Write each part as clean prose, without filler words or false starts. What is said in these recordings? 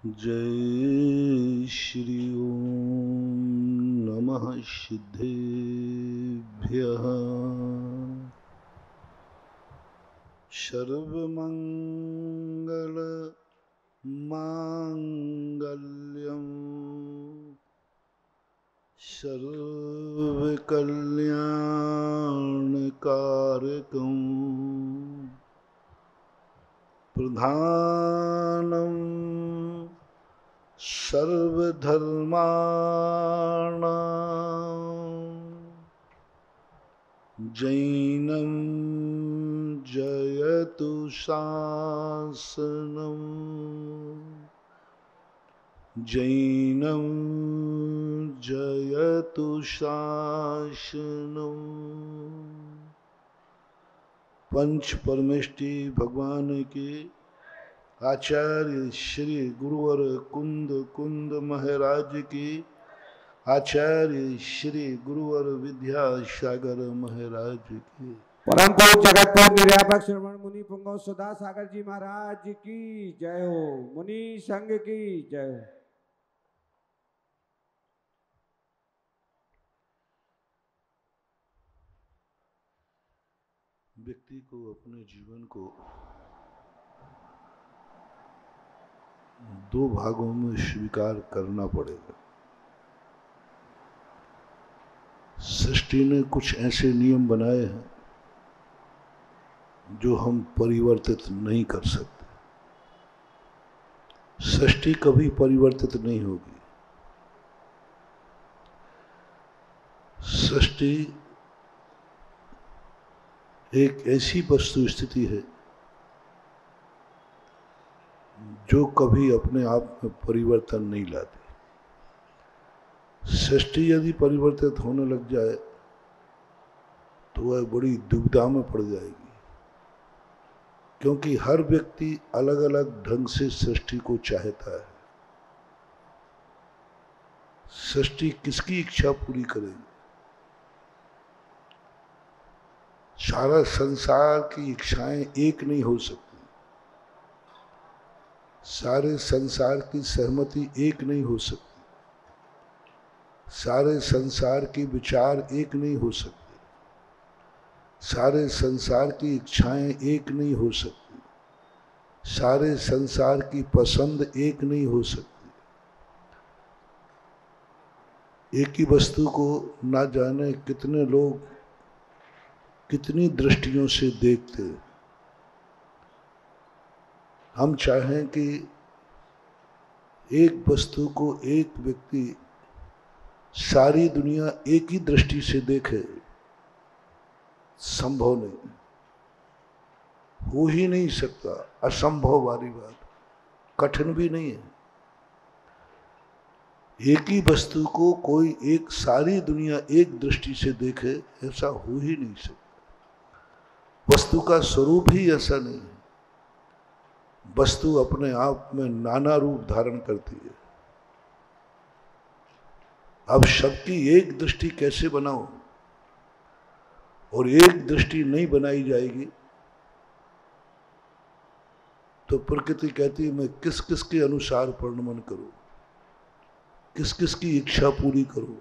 जय श्री ओम नमः सिद्धेभ्यः सर्वमंगल मांगल्यं सर्वकल्याणकारकं प्रधानं सर्वधर्माणां जैनं जयतु शासनं जैनं जयतु शासनं। पंच परमेष्टि भगवान के आचार्य श्री गुरुवर कुंद कुंद महाराज की, आचार्य श्री गुरुवर विद्यासागर महाराज की, परम पूज्य जगतपुर निर्यापक श्रवण मुनि पुंगव सदा सागर जी महाराज की जय हो। मुनि संघ की जय हो। व्यक्ति को अपने जीवन को दो भागों में स्वीकार करना पड़ेगा। सृष्टि ने कुछ ऐसे नियम बनाए हैं जो हम परिवर्तित नहीं कर सकते। सृष्टि कभी परिवर्तित नहीं होगी। सृष्टि एक ऐसी वस्तु स्थिति है जो कभी अपने आप में परिवर्तन नहीं लाती। सृष्टि यदि परिवर्तित होने लग जाए तो वह बड़ी दुविधा में पड़ जाएगी, क्योंकि हर व्यक्ति अलग अलग ढंग से सृष्टि को चाहता है। सृष्टि किसकी इच्छा पूरी करेगी? सारा संसार की इच्छाएं एक नहीं हो सकती, सारे संसार की सहमति एक नहीं हो सकती, सारे संसार के विचार एक नहीं हो सकते, सारे संसार की इच्छाएं एक नहीं हो सकती, सारे संसार की पसंद एक नहीं हो सकती। एक ही वस्तु को ना जाने कितने लोग कितनी दृष्टियों से देखते। हम चाहें कि एक वस्तु को एक व्यक्ति सारी दुनिया एक ही दृष्टि से देखे, संभव नहीं, हो ही नहीं सकता। असंभव वाली बात, कठिन भी नहीं है। एक ही वस्तु को कोई एक सारी दुनिया एक दृष्टि से देखे, ऐसा हो ही नहीं सकता। वस्तु का स्वरूप ही ऐसा नहीं है। वस्तु अपने आप में नाना रूप धारण करती है। अब सबकी एक दृष्टि कैसे बनाओ, और एक दृष्टि नहीं बनाई जाएगी तो प्रकृति कहती है मैं किस किस के अनुसार परिणमन करूं, किस किस की इच्छा पूरी करूं।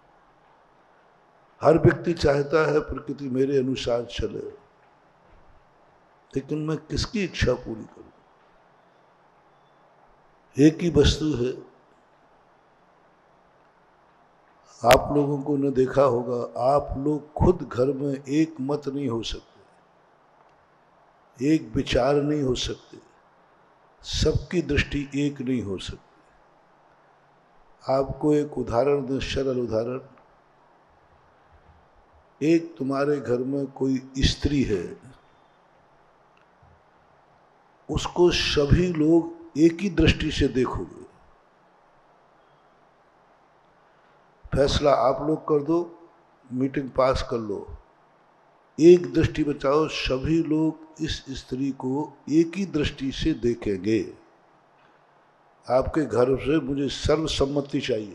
हर व्यक्ति चाहता है प्रकृति मेरे अनुसार चले, लेकिन मैं किसकी इच्छा पूरी करूं? एक ही वस्तु है। आप लोगों को न देखा होगा, आप लोग खुद घर में एक मत नहीं हो सकते, एक विचार नहीं हो सकते, सबकी दृष्टि एक नहीं हो सकती। आपको एक उदाहरण दें, सरल उदाहरण। एक तुम्हारे घर में कोई स्त्री है, उसको सभी लोग एक ही दृष्टि से देखोगे। फैसला आप लोग कर दो, मीटिंग पास कर लो, एक दृष्टि बचाओ, सभी लोग इस स्त्री को एक ही दृष्टि से देखेंगे। आपके घर से मुझे सर्वसम्मति चाहिए।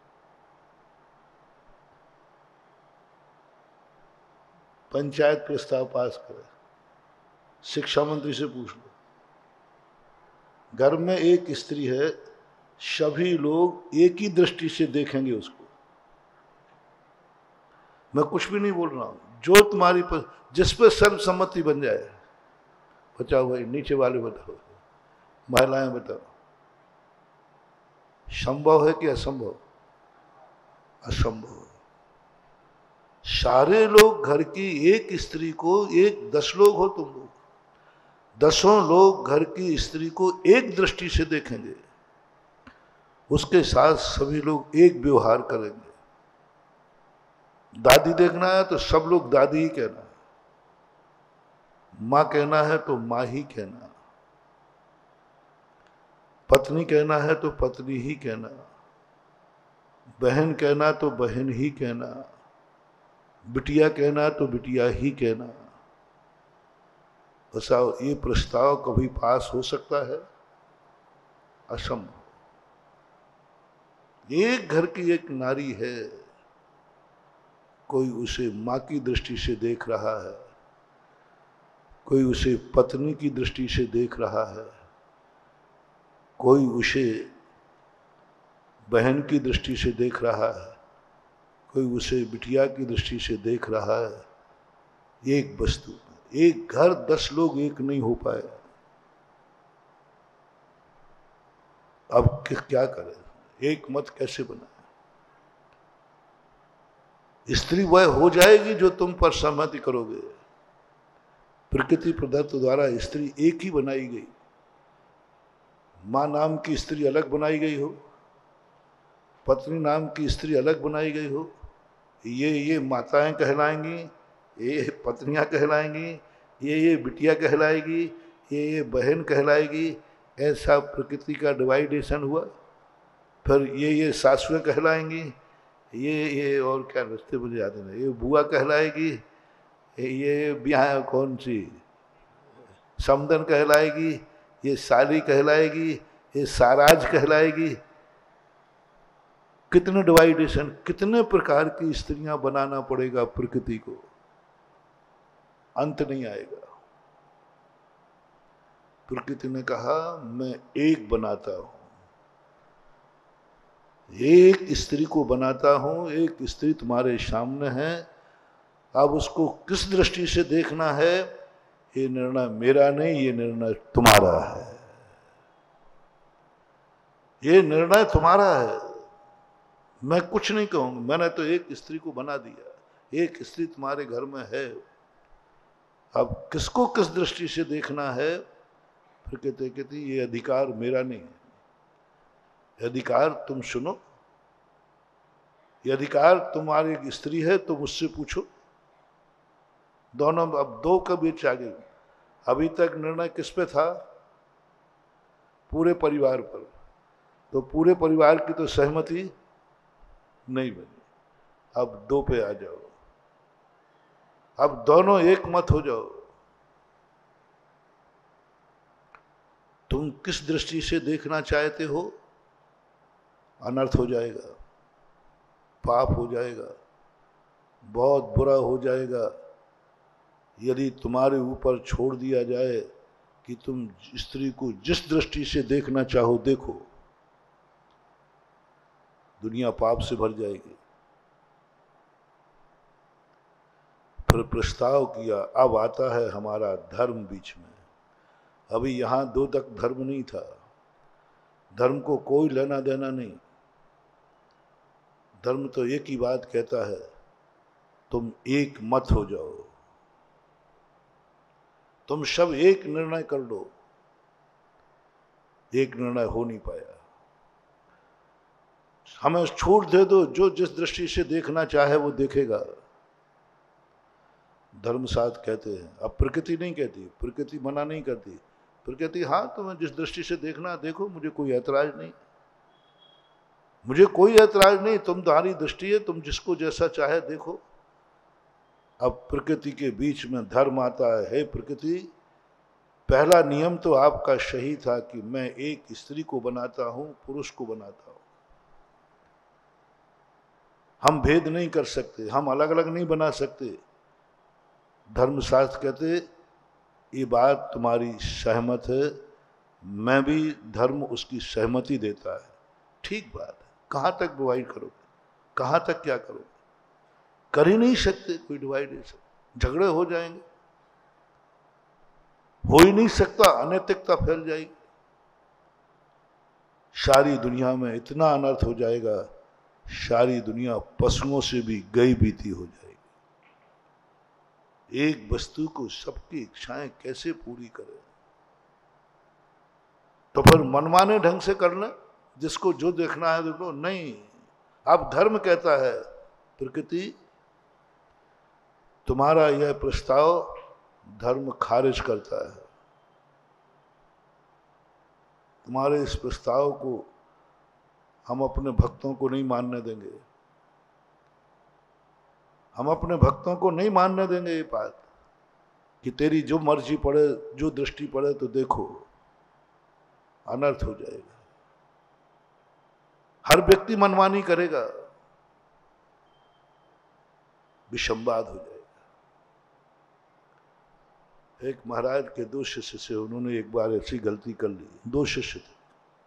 पंचायत प्रस्ताव पास करे, शिक्षा मंत्री से पूछ लो। घर में एक स्त्री है, सभी लोग एक ही दृष्टि से देखेंगे उसको। मैं कुछ भी नहीं बोल रहा हूं, जो तुम्हारी पर जिस पर सर्वसम्मति बन जाए। बताओ भाई, नीचे वाले बताओ, महिलाएं बताओ, संभव है कि असंभव? असंभव। सारे लोग घर की एक स्त्री को, एक 10 लोग हो तुम लोग, 10 लोग घर की स्त्री को एक दृष्टि से देखेंगे, उसके साथ सभी लोग एक व्यवहार करेंगे। दादी देखना है तो सब लोग दादी ही कहना, मां कहना है तो मां ही कहना, पत्नी कहना है तो पत्नी ही कहना, बहन कहना तो बहन ही कहना, बिटिया कहना तो बिटिया ही कहना। बताओ, ये प्रस्ताव कभी पास हो सकता है? असंभव। एक घर की एक नारी है, कोई उसे मां की दृष्टि से देख रहा है, कोई उसे पत्नी की दृष्टि से देख रहा है, कोई उसे बहन की दृष्टि से देख रहा है, कोई उसे बिटिया की दृष्टि से देख रहा है। एक वस्तु, एक घर 10 लोग एक नहीं हो पाए। अब क्या करें? एक मत कैसे बनाए? स्त्री वह हो जाएगी जो तुम पर सहमति करोगे। प्रकृति प्रदत्त द्वारा स्त्री एक ही बनाई गई। मां नाम की स्त्री अलग बनाई गई हो, पत्नी नाम की स्त्री अलग बनाई गई हो, ये माताएं कहलाएंगी, ये पत्नियां कहलाएंगी, ये बिटिया कहलाएगी, ये बहन कहलाएगी। ऐसा प्रकृति का डिवाइडेशन हुआ। फिर ये सासुएं कहलाएंगी, ये और क्या रिश्ते मुझे याद नहीं, ये बुआ कहलाएगी, ये ब्याह कौन सी समदन कहलाएगी, ये साली कहलाएगी, ये साराज कहलाएगी। कितने डिवाइडेशन, कितने प्रकार की स्त्रियां बनाना पड़ेगा प्रकृति को, अंत नहीं आएगा। प्रकृति ने कहा मैं एक बनाता हूं, एक स्त्री को बनाता हूं, एक स्त्री तुम्हारे सामने है। अब उसको किस दृष्टि से देखना है, ये निर्णय मेरा नहीं, ये निर्णय तुम्हारा है। ये निर्णय तुम्हारा है, मैं कुछ नहीं कहूंगा। मैंने तो एक स्त्री को बना दिया, एक स्त्री तुम्हारे घर में है। अब किसको किस दृष्टि से देखना है, फिर कहते ये अधिकार मेरा नहीं है। ये अधिकार तुम सुनो, ये अधिकार तुम्हारी स्त्री है, तुम उससे पूछो। दोनों अब दो के बीच आ गई। अभी तक निर्णय किस पे था? पूरे परिवार पर। तो पूरे परिवार की तो सहमति नहीं बनी। अब दो पे आ जाओ, अब दोनों एक मत हो जाओ। तुम किस दृष्टि से देखना चाहते हो, अनर्थ हो जाएगा, पाप हो जाएगा, बहुत बुरा हो जाएगा। यदि तुम्हारे ऊपर छोड़ दिया जाए कि तुम स्त्री को जिस दृष्टि से देखना चाहो देखो, दुनिया पाप से भर जाएगी। फिर प्रस्ताव किया, अब आता है हमारा धर्म बीच में। अभी यहां 2 तक धर्म नहीं था, धर्म को कोई लेना देना नहीं। धर्म तो एक ही बात कहता है, तुम एक मत हो जाओ, तुम सब एक निर्णय कर लो। एक निर्णय हो नहीं पाया। हमें छूट दे दो, जो जिस दृष्टि से देखना चाहे वो देखेगा। धर्मशास्त्र कहते हैं, अब प्रकृति नहीं कहती, प्रकृति मना नहीं करती। प्रकृति हाँ तुम्हें जिस दृष्टि से देखना देखो, मुझे कोई ऐतराज नहीं, मुझे कोई ऐतराज नहीं, तुम्हारी दृष्टि है, तुम जिसको जैसा चाहे देखो। अब प्रकृति के बीच में धर्म आता है। हे प्रकृति, पहला नियम तो आपका सही था कि मैं एक स्त्री को बनाता हूं, पुरुष को बनाता हूं। हम भेद नहीं कर सकते, हम अलग अलग नहीं बना सकते। धर्मशास्त्र कहते ये बात तुम्हारी सहमत है, मैं भी धर्म उसकी सहमति देता है। ठीक बात है, कहां तक डिवाइड करोगे, कहां तक क्या करोगे, कर ही नहीं सकते कोई डिवाइडेशन, झगड़े हो जाएंगे, हो ही नहीं सकता, अनैतिकता फैल जाएगी, सारी दुनिया में इतना अनर्थ हो जाएगा, सारी दुनिया पशुओं से भी गई बीती हो जाएगी। एक वस्तु को सबकी इच्छाएं कैसे पूरी करे? तो फिर मनमाने ढंग से करना, जिसको जो देखना है देखो, नहीं। अब धर्म कहता है प्रकृति तुम्हारा यह प्रस्ताव धर्म खारिज करता है, तुम्हारे इस प्रस्ताव को हम अपने भक्तों को नहीं मानने देंगे, हम अपने भक्तों को नहीं मानने देंगे ये बात कि तेरी जो मर्जी पड़े, जो दृष्टि पड़े तो देखो, अनर्थ हो जाएगा। हर व्यक्ति मनमानी करेगा, विषमवाद हो जाएगा। एक महाराज के दो शिष्य से, उन्होंने एक बार ऐसी गलती कर ली। दो शिष्य थे,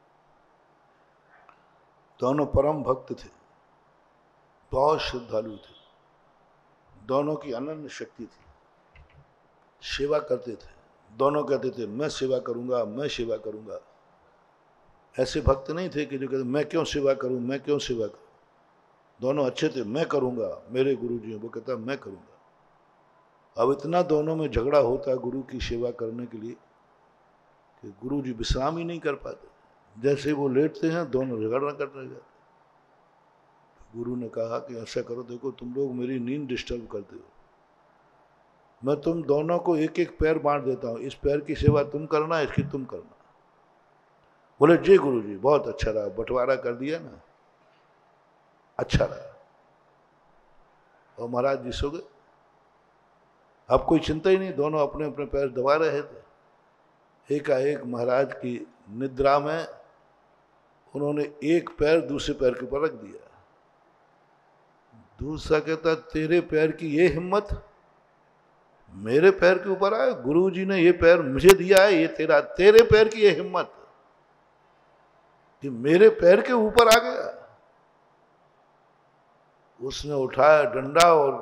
दोनों परम भक्त थे, बहुत श्रद्धालु थे, दोनों की अनन्य शक्ति थी, सेवा करते थे, दोनों कहते थे मैं सेवा करूंगा, मैं सेवा करूंगा। ऐसे भक्त नहीं थे कि जो कहते मैं क्यों सेवा करूं, मैं क्यों सेवा करूं। दोनों अच्छे थे, मैं करूंगा, मेरे गुरु जी हैं, वो कहता मैं करूंगा। अब इतना दोनों में झगड़ा होता है गुरु की सेवा करने के लिए कि गुरु जी विश्राम ही नहीं कर पाते, जैसे वो लेटते हैं दोनों झगड़ा करने जाते। गुरु ने कहा कि ऐसा करो, देखो तुम लोग मेरी नींद डिस्टर्ब करते हो, मैं तुम दोनों को एक एक पैर बांट देता हूं, इस पैर की सेवा तुम करना, इसकी तुम करना। बोले जी गुरु जी, बहुत अच्छा रहा, बंटवारा कर दिया ना, अच्छा रहा। और महाराज जी सो गए। अब कोई चिंता ही नहीं, दोनों अपने अपने पैर दबा रहे थे। एकाएक महाराज की निद्रा में उन्होंने एक पैर दूसरे पैर के ऊपर रख दिया। दूसरा कहता तेरे पैर की ये हिम्मत मेरे पैर के ऊपर आए, गुरु जी ने ये पैर मुझे दिया है, ये तेरा, तेरे पैर की ये हिम्मत कि मेरे पैर के ऊपर आ गया। उसने उठाया डंडा और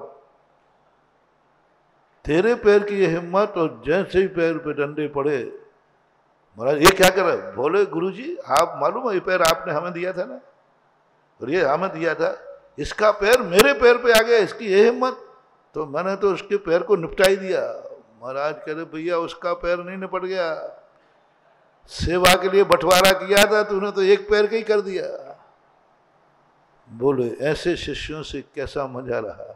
तेरे पैर की ये हिम्मत, और जैसे ही पैर पे डंडे पड़े, महाराज ये क्या कर रहे? बोले गुरुजी आप मालूम है ये पैर आपने हमें दिया था ना, और ये हमें दिया था, इसका पैर मेरे पैर पे आ गया, इसकी ये हिम्मत, तो मैंने तो उसके पैर को निपटा ही दिया। महाराज कह रहे भैया उसका पैर नहीं निपट गया, सेवा के लिए बंटवारा किया था तूने तो एक पैर का ही कर दिया। बोले ऐसे शिष्यों से कैसा मजा रहा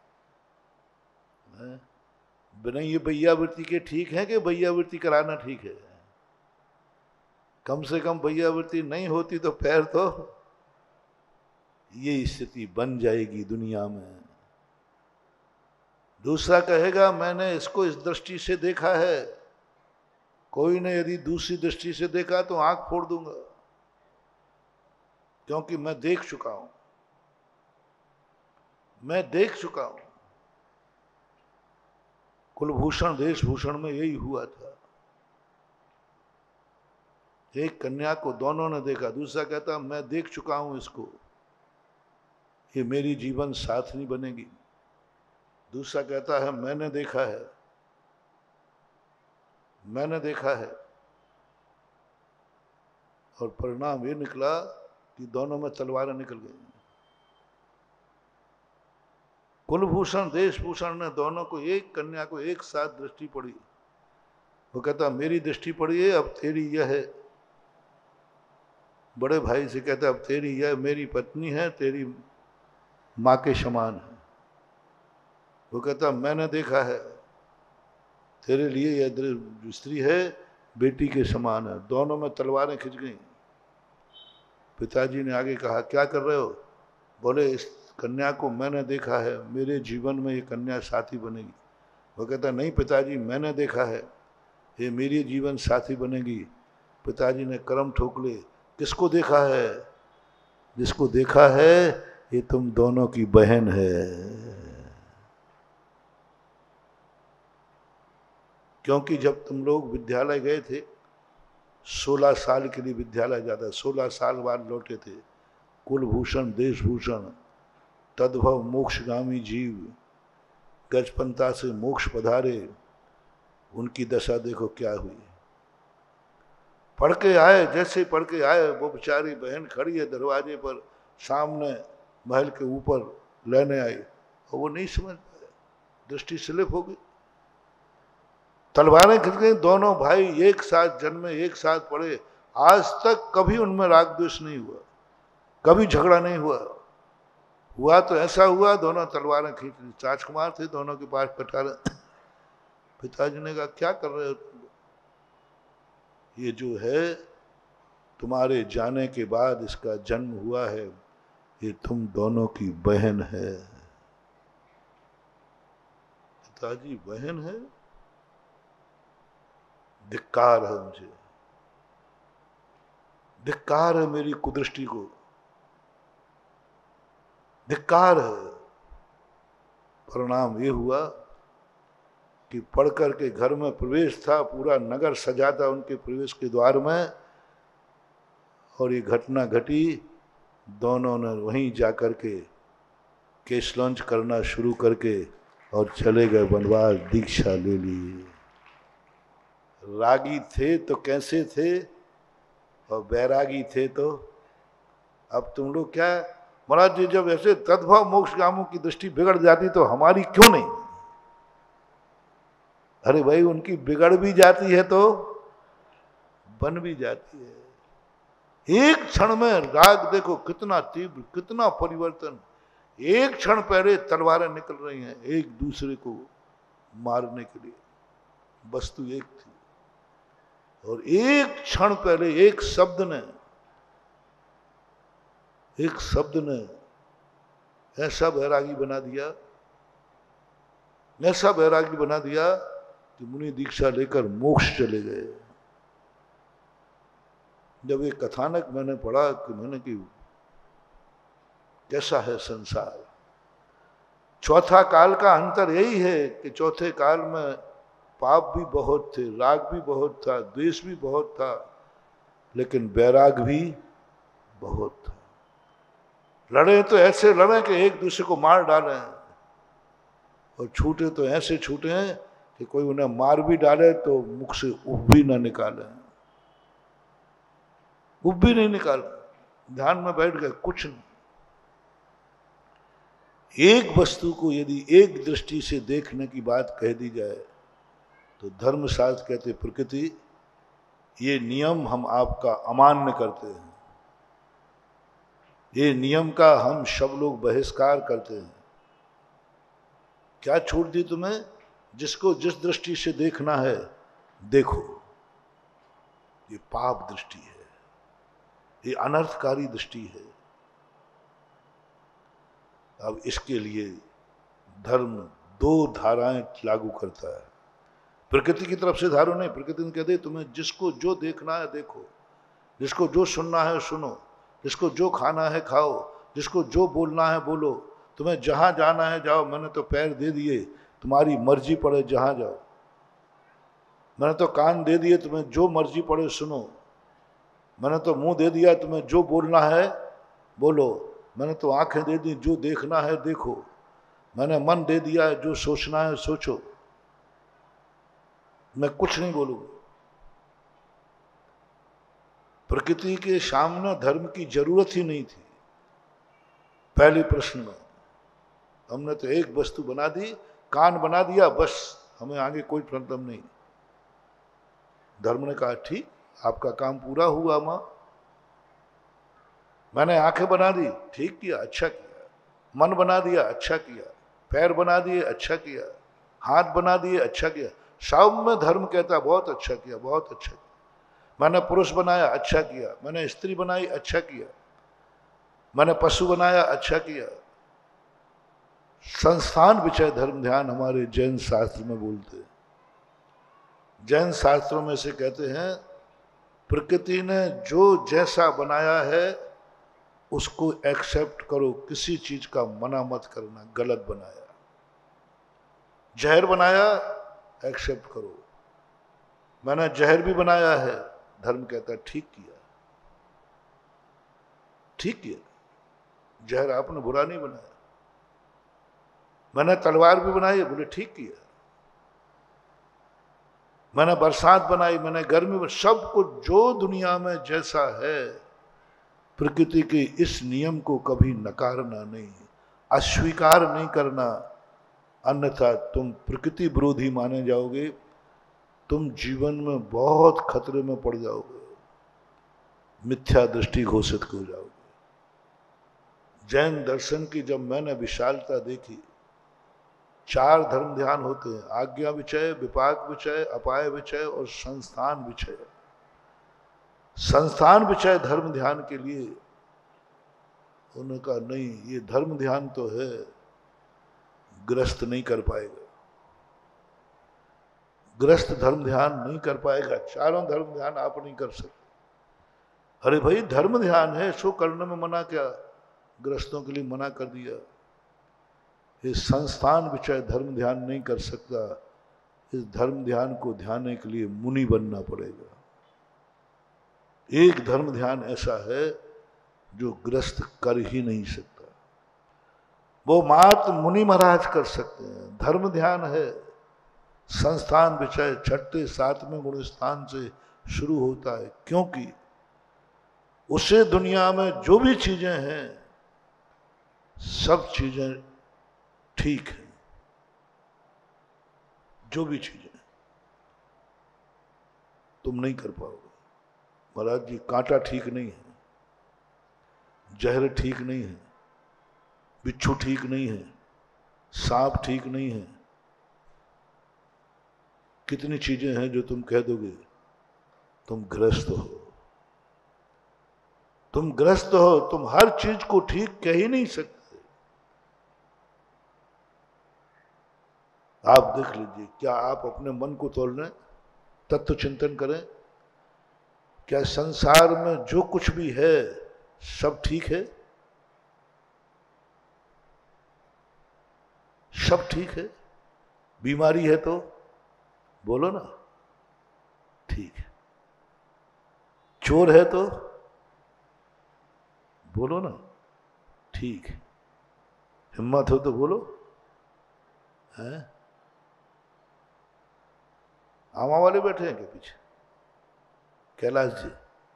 है? बिना ये भैयावृत्ति के ठीक है कि भैयावृत्ति कराना ठीक है? कम से कम भैयावृत्ति नहीं होती तो पैर तो, ये स्थिति बन जाएगी दुनिया में। दूसरा कहेगा मैंने इसको इस दृष्टि से देखा है, कोई ने यदि दूसरी दृष्टि से देखा तो आंख फोड़ दूंगा, क्योंकि मैं देख चुका हूं, मैं देख चुका हूं। कुलभूषण देशभूषण में यही हुआ था। एक कन्या को दोनों ने देखा, दूसरा कहता मैं देख चुका हूं इसको, ये मेरी जीवन साथनी बनेगी। दूसरा कहता है मैंने देखा है, मैंने देखा है। और परिणाम ये निकला कि दोनों में तलवारें निकल गई। कुलभूषण देशभूषण ने दोनों को, एक कन्या को एक साथ दृष्टि पड़ी। वो कहता मेरी दृष्टि पड़ी है, अब तेरी यह है। बड़े भाई से कहता अब तेरी यह मेरी पत्नी है, तेरी माँ के समान है। वो कहता मैंने देखा है, तेरे लिए यह स्त्री है बेटी के समान है। दोनों में तलवारें खिंच गई। पिताजी ने आगे कहा क्या कर रहे हो? बोले इस कन्या को मैंने देखा है, मेरे जीवन में ये कन्या साथी बनेगी। वो कहता नहीं पिताजी मैंने देखा है, ये मेरी जीवन साथी बनेगी। पिताजी ने कर्म ठोक ले। किसको देखा है? जिसको देखा है ये तुम दोनों की बहन है। क्योंकि जब तुम लोग विद्यालय गए थे, 16 साल के लिए विद्यालय जाता, 16 साल बाद लौटे थे, कुलभूषण देशभूषण तद्भव मोक्षगामी जीव गजपंता से मोक्ष पधारे, उनकी दशा देखो क्या हुई। पढ़ के आए, जैसे पढ़ के आए वो बेचारी बहन खड़ी है दरवाजे पर, सामने महल के ऊपर लेने आई और वो नहीं समझ पाए, दृष्टि स्लिप हो गई। तलवारें खिंच गई। दोनों भाई एक साथ जन्मे, एक साथ पढ़े, आज तक कभी उनमें राग द्वेष नहीं हुआ, कभी झगड़ा नहीं हुआ। हुआ तो ऐसा हुआ, दोनों तलवारें खींच ली। राजकुमार थे, दोनों के पास कटार। पिताजी ने कहा क्या कर रहे हो तुम? ये जो है तुम्हारे जाने के बाद इसका जन्म हुआ है, ये तुम दोनों की बहन है। पिताजी बहन है? धिक्कार है मुझे, धिक्कार है मेरी कुदृष्टि को, धिक्कार है। परिणाम ये हुआ कि पढ़ कर के घर में प्रवेश था, पूरा नगर सजा था उनके प्रवेश के द्वार में, और ये घटना घटी। दोनों ने वहीं जाकर के केश लॉन्च करना शुरू करके और चले गए वनवास, दीक्षा ले ली। रागी थे तो कैसे थे, और बैरागी थे तो अब तुम लोग क्या। महाराज जी जब ऐसे तद्भव मोक्षगामों की दृष्टि बिगड़ जाती तो हमारी क्यों नहीं? अरे भाई उनकी बिगड़ भी जाती है तो बन भी जाती है। एक क्षण में राग देखो कितना तीव्र, कितना परिवर्तन। एक क्षण पहले तलवारें निकल रही हैं एक दूसरे को मारने के लिए, वस्तु एक थी, और एक क्षण पहले एक शब्द ने ऐसा बैरागी बना दिया, ऐसा बैरागी बना दिया कि मुनि दीक्षा लेकर मोक्ष चले गए। जब ये कथानक मैंने पढ़ा कि मैंने कि कैसा है संसार। चौथा काल का अंतर यही है कि चौथे काल में पाप भी बहुत थे, राग भी बहुत था, द्वेष भी बहुत था, लेकिन बैराग भी बहुत था। लड़े तो ऐसे लड़े कि एक दूसरे को मार डालें, और छूटे तो ऐसे छूटे हैं कि कोई उन्हें मार भी डाले तो मुख से उफ भी ना निकाले, उफ भी नहीं निकाले। ध्यान में बैठ गए, कुछ नहीं। एक वस्तु को यदि एक दृष्टि से देखने की बात कह दी जाए तो धर्मशास्त्र कहते प्रकृति ये नियम हम आपका अमान्य करते हैं, ये नियम का हम सब लोग बहिष्कार करते हैं। क्या छूट दी तुम्हें? जिसको जिस दृष्टि से देखना है देखो। ये पाप दृष्टि है, ये अनर्थकारी दृष्टि है। अब इसके लिए धर्म दो धाराएं लागू करता है। प्रकृति की तरफ से धारो नहीं, प्रकृति ने कह दे तुम्हें जिसको जो देखना है देखो, जिसको जो सुनना है सुनो, जिसको जो खाना है खाओ, जिसको जो बोलना है बोलो, तुम्हें जहां जाना है जाओ। मैंने तो पैर दे दिए, तुम्हारी मर्जी पड़े जहां जाओ। मैंने तो कान दे दिए, तुम्हें जो मर्जी पड़े सुनो। मैंने तो मुंह दे दिया, तुम्हें जो बोलना है बोलो। मैंने तो आंखें दे दी, जो देखना है देखो। मैंने मन दे दिया, जो सोचना है सोचो। मैं कुछ नहीं बोलूंगा। प्रकृति के सामने धर्म की जरूरत ही नहीं थी। पहले प्रश्न में हमने तो एक वस्तु बना दी, कान बना दिया, बस हमें आगे कोई प्रॉब्लम नहीं। धर्म ने कहा ठीक, आपका काम पूरा हुआ मां। मैंने आंखें बना दी, ठीक किया, अच्छा किया। मन बना दिया, अच्छा किया। पैर बना दिए, अच्छा किया। हाथ बना दिए, अच्छा किया। सब में धर्म कहता बहुत अच्छा किया, बहुत अच्छा किया। मैंने पुरुष बनाया, अच्छा किया। मैंने स्त्री बनाई, अच्छा किया। मैंने पशु बनाया, अच्छा किया। संस्थान विषय धर्म ध्यान हमारे जैन शास्त्र में बोलते हैं। जैन शास्त्रों में से कहते हैं प्रकृति ने जो जैसा बनाया है उसको एक्सेप्ट करो, किसी चीज का मना मत करना। गलत बनाया, जहर बनाया, एक्सेप्ट करो। मैंने जहर भी बनाया है, धर्म कहता है ठीक किया, ठीक किया। जहर आपने बुरा नहीं बनाया। मैंने तलवार भी बनाई, बोले ठीक किया। मैंने बरसात बनाई, मैंने गर्मी में, सब कुछ जो दुनिया में जैसा है, प्रकृति के इस नियम को कभी नकारना नहीं, अस्वीकार नहीं करना, अन्यथा तुम प्रकृति विरोधी माने जाओगे, तुम जीवन में बहुत खतरे में पड़ जाओगे, मिथ्या दृष्टि घोषित हो जाओगे। जैन दर्शन की जब मैंने विशालता देखी, 4 धर्म ध्यान होते हैं, आज्ञा विचय, विपाक विचय, अपाय विचय और संस्थान विचय। संस्थान विचय धर्म ध्यान के लिए उन्होंने कहा नहीं, ये धर्म ध्यान तो है, गृहस्थ नहीं कर पाएगा, गृहस्थ धर्म ध्यान नहीं कर पाएगा, चारों धर्म ध्यान आप नहीं कर सकते। अरे भाई धर्म ध्यान है, सो करने में मना क्या, गृहस्थों के लिए मना कर दिया। ये संस्थान विचय धर्म ध्यान नहीं कर सकता, इस धर्म ध्यान को ध्यान के लिए मुनि बनना पड़ेगा। एक धर्म ध्यान ऐसा है जो गृहस्थ कर ही नहीं सकता, वो मात्र मुनि महाराज कर सकते हैं। धर्म ध्यान है, संस्थान विचय 6ठे 7वें गुण स्थान से शुरू होता है, क्योंकि उसे दुनिया में जो भी चीजें हैं सब चीजें ठीक है, जो भी चीजें तुम नहीं कर पाओगे। महाराज जी कांटा ठीक नहीं है, जहर ठीक नहीं है, बिच्छू ठीक नहीं है, सांप ठीक नहीं है, कितनी चीजें हैं जो तुम कह दोगे। तुम गृहस्थ हो, तुम ग्रस्त हो, तुम हर चीज को ठीक कह ही नहीं सकते। आप देख लीजिए, क्या आप अपने मन को तोल लें, तत्व चिंतन करें, क्या संसार में जो कुछ भी है सब ठीक है? सब ठीक है? बीमारी है तो बोलो ना ठीक है, चोर है तो बोलो ना ठीक है, हिम्मत हो तो बोलो है। आमा वाले बैठे हैं क्या पीछे? कैलाश जी,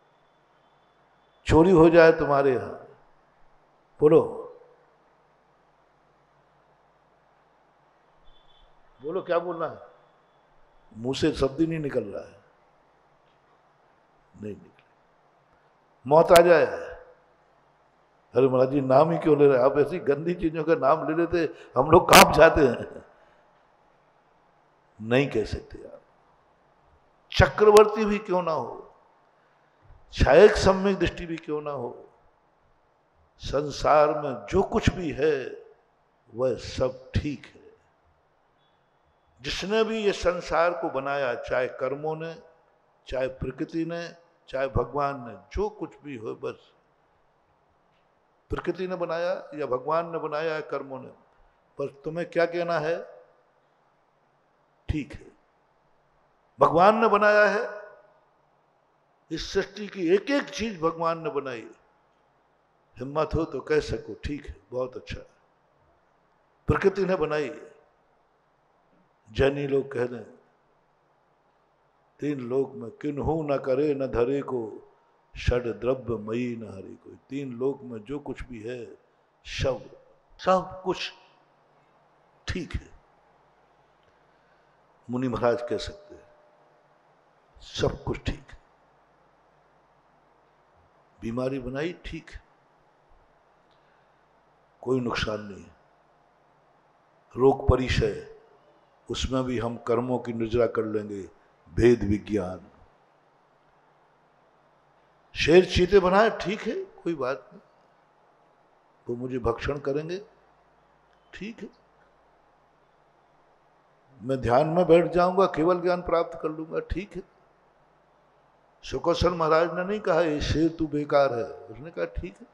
चोरी हो जाए तुम्हारे यहां, बोलो बोलो, क्या बोलना है? मुंह से शब्द ही नहीं निकल रहा है, नहीं निकले, मौत आ जाए। अरे महाराज जी नाम ही क्यों ले रहे हैं आप? ऐसी गंदी चीजों का नाम ले लेते हम लोग कांप जाते हैं। नहीं कह सकते आप, चक्रवर्ती भी क्यों ना हो, छायक सम्यक दृष्टि भी क्यों ना हो, संसार में जो कुछ भी है वह सब ठीक है। जिसने भी ये संसार को बनाया, चाहे कर्मों ने, चाहे प्रकृति ने, चाहे भगवान ने, जो कुछ भी हो, बस प्रकृति ने बनाया या भगवान ने बनाया या कर्मों ने, पर तुम्हें क्या कहना है? ठीक है। भगवान ने बनाया है, इस सृष्टि की एक एक चीज भगवान ने बनाई, हिम्मत हो तो कह सको ठीक है, बहुत अच्छा। प्रकृति ने बनाई, जैनी लोग कह दें 3 लोक में किन्हू न करे न धरे को, षड द्रव्य मई न हरे कोई। 3 लोक में जो कुछ भी है सब कुछ ठीक है। मुनि महाराज कह सकते हैं सब कुछ ठीक है। बीमारी बनाई ठीक है, कोई नुकसान नहीं है। रोग परिचय, उसमें भी हम कर्मों की निजरा कर लेंगे, भेद विज्ञान। शेर चीते बनाए ठीक है, कोई बात नहीं, वो मुझे भक्षण करेंगे ठीक है। मैं ध्यान में बैठ जाऊंगा, केवल ज्ञान प्राप्त कर लूंगा ठीक है। सुकौशल महाराज ने नहीं कहा ये शेर तू बेकार है, उसने कहा ठीक है।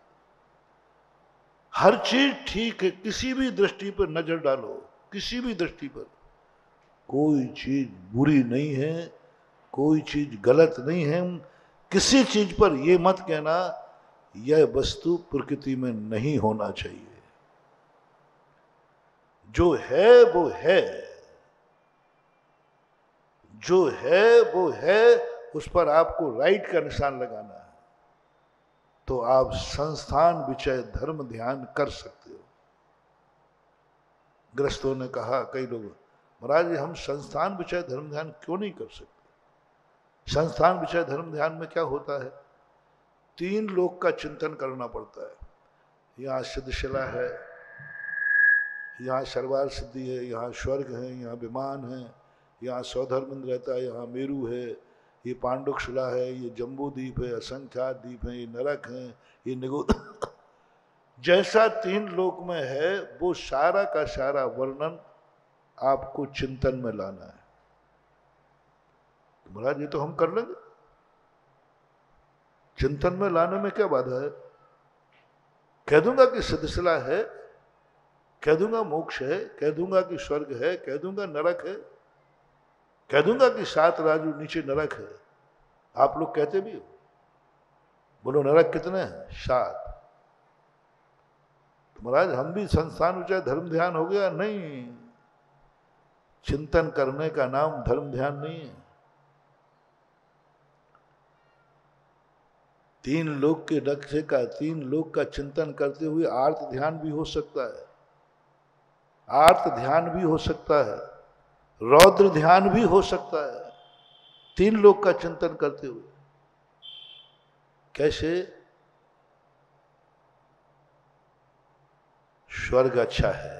हर चीज ठीक है, किसी भी दृष्टि पर नजर डालो, किसी भी दृष्टि पर कोई चीज बुरी नहीं है, कोई चीज गलत नहीं है। किसी चीज पर ये मत कहना यह वस्तु प्रकृति में नहीं होना चाहिए। जो है वो है, जो है वो है, उस पर आपको राइट का निशान लगाना है, तो आप संस्थान विषय धर्म ध्यान कर सकते हो। गृहस्थों ने कहा, कई लोग, महाराज हम संस्थान विषय धर्म ध्यान क्यों नहीं कर सकते? संस्थान विषय धर्म ध्यान में क्या होता है? 3 लोक का चिंतन करना पड़ता है। यहाँ सिद्धशिला है, यहाँ सर्वार सिद्धि है, यहाँ स्वर्ग है, यहाँ विमान है, यहाँ सौधर्म रहता है, यहाँ मेरू है, ये पांडुकशिला है, ये जम्बू द्वीप है, असंख्यात द्वीप है, ये नरक है, ये निगुद जैसा 3 लोक में है वो सारा का सारा वर्णन आपको चिंतन में लाना है। तो महाराज ये तो हम कर लेंगे, चिंतन में लाने में क्या बाधा है? कह दूंगा कि सिद्धशिला है, कह दूंगा मोक्ष है, कह दूंगा कि स्वर्ग है, कह दूंगा नरक है, कह दूंगा कि 7 राजू नीचे नरक है। आप लोग कहते भी हो, बोलो नरक कितने हैं? 7। तो महाराज हम भी संस्थान विषय धर्म ध्यान हो गया? नहीं, चिंतन करने का नाम धर्म ध्यान नहीं है। 3 लोक के लक्ष्य का, 3 लोक का चिंतन करते हुए आर्त ध्यान भी हो सकता है, आर्त ध्यान भी हो सकता है, रौद्र ध्यान भी हो सकता है, 3 लोक का चिंतन करते हुए। कैसे? स्वर्ग अच्छा है,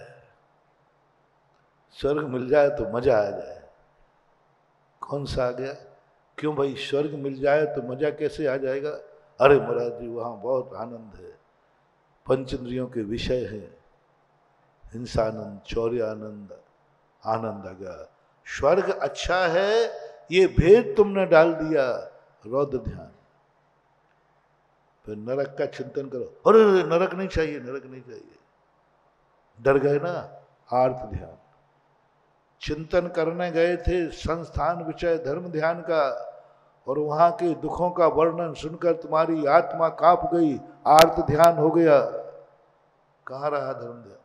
स्वर्ग मिल जाए तो मजा आ जाए। कौन सा आ गया? क्यों भाई, स्वर्ग मिल जाए तो मजा कैसे आ जाएगा? अरे महाराज जी वहां बहुत आनंद है, पंचेंद्रियों के विषय है, हिंसानंद, चौर्यानंद, आनंद आ गया। स्वर्ग अच्छा है, ये भेद तुमने डाल दिया, रौद्र ध्यान। फिर नरक का चिंतन करो, अरे नरक नहीं चाहिए, नरक नहीं चाहिए, डर गए ना? आर्त ध्यान। चिंतन करने गए थे संस्थान विषय धर्म ध्यान का, और वहां के दुखों का वर्णन सुनकर तुम्हारी आत्मा कांप गई, आर्त ध्यान हो गया। कहां रहा धर्म ध्यान?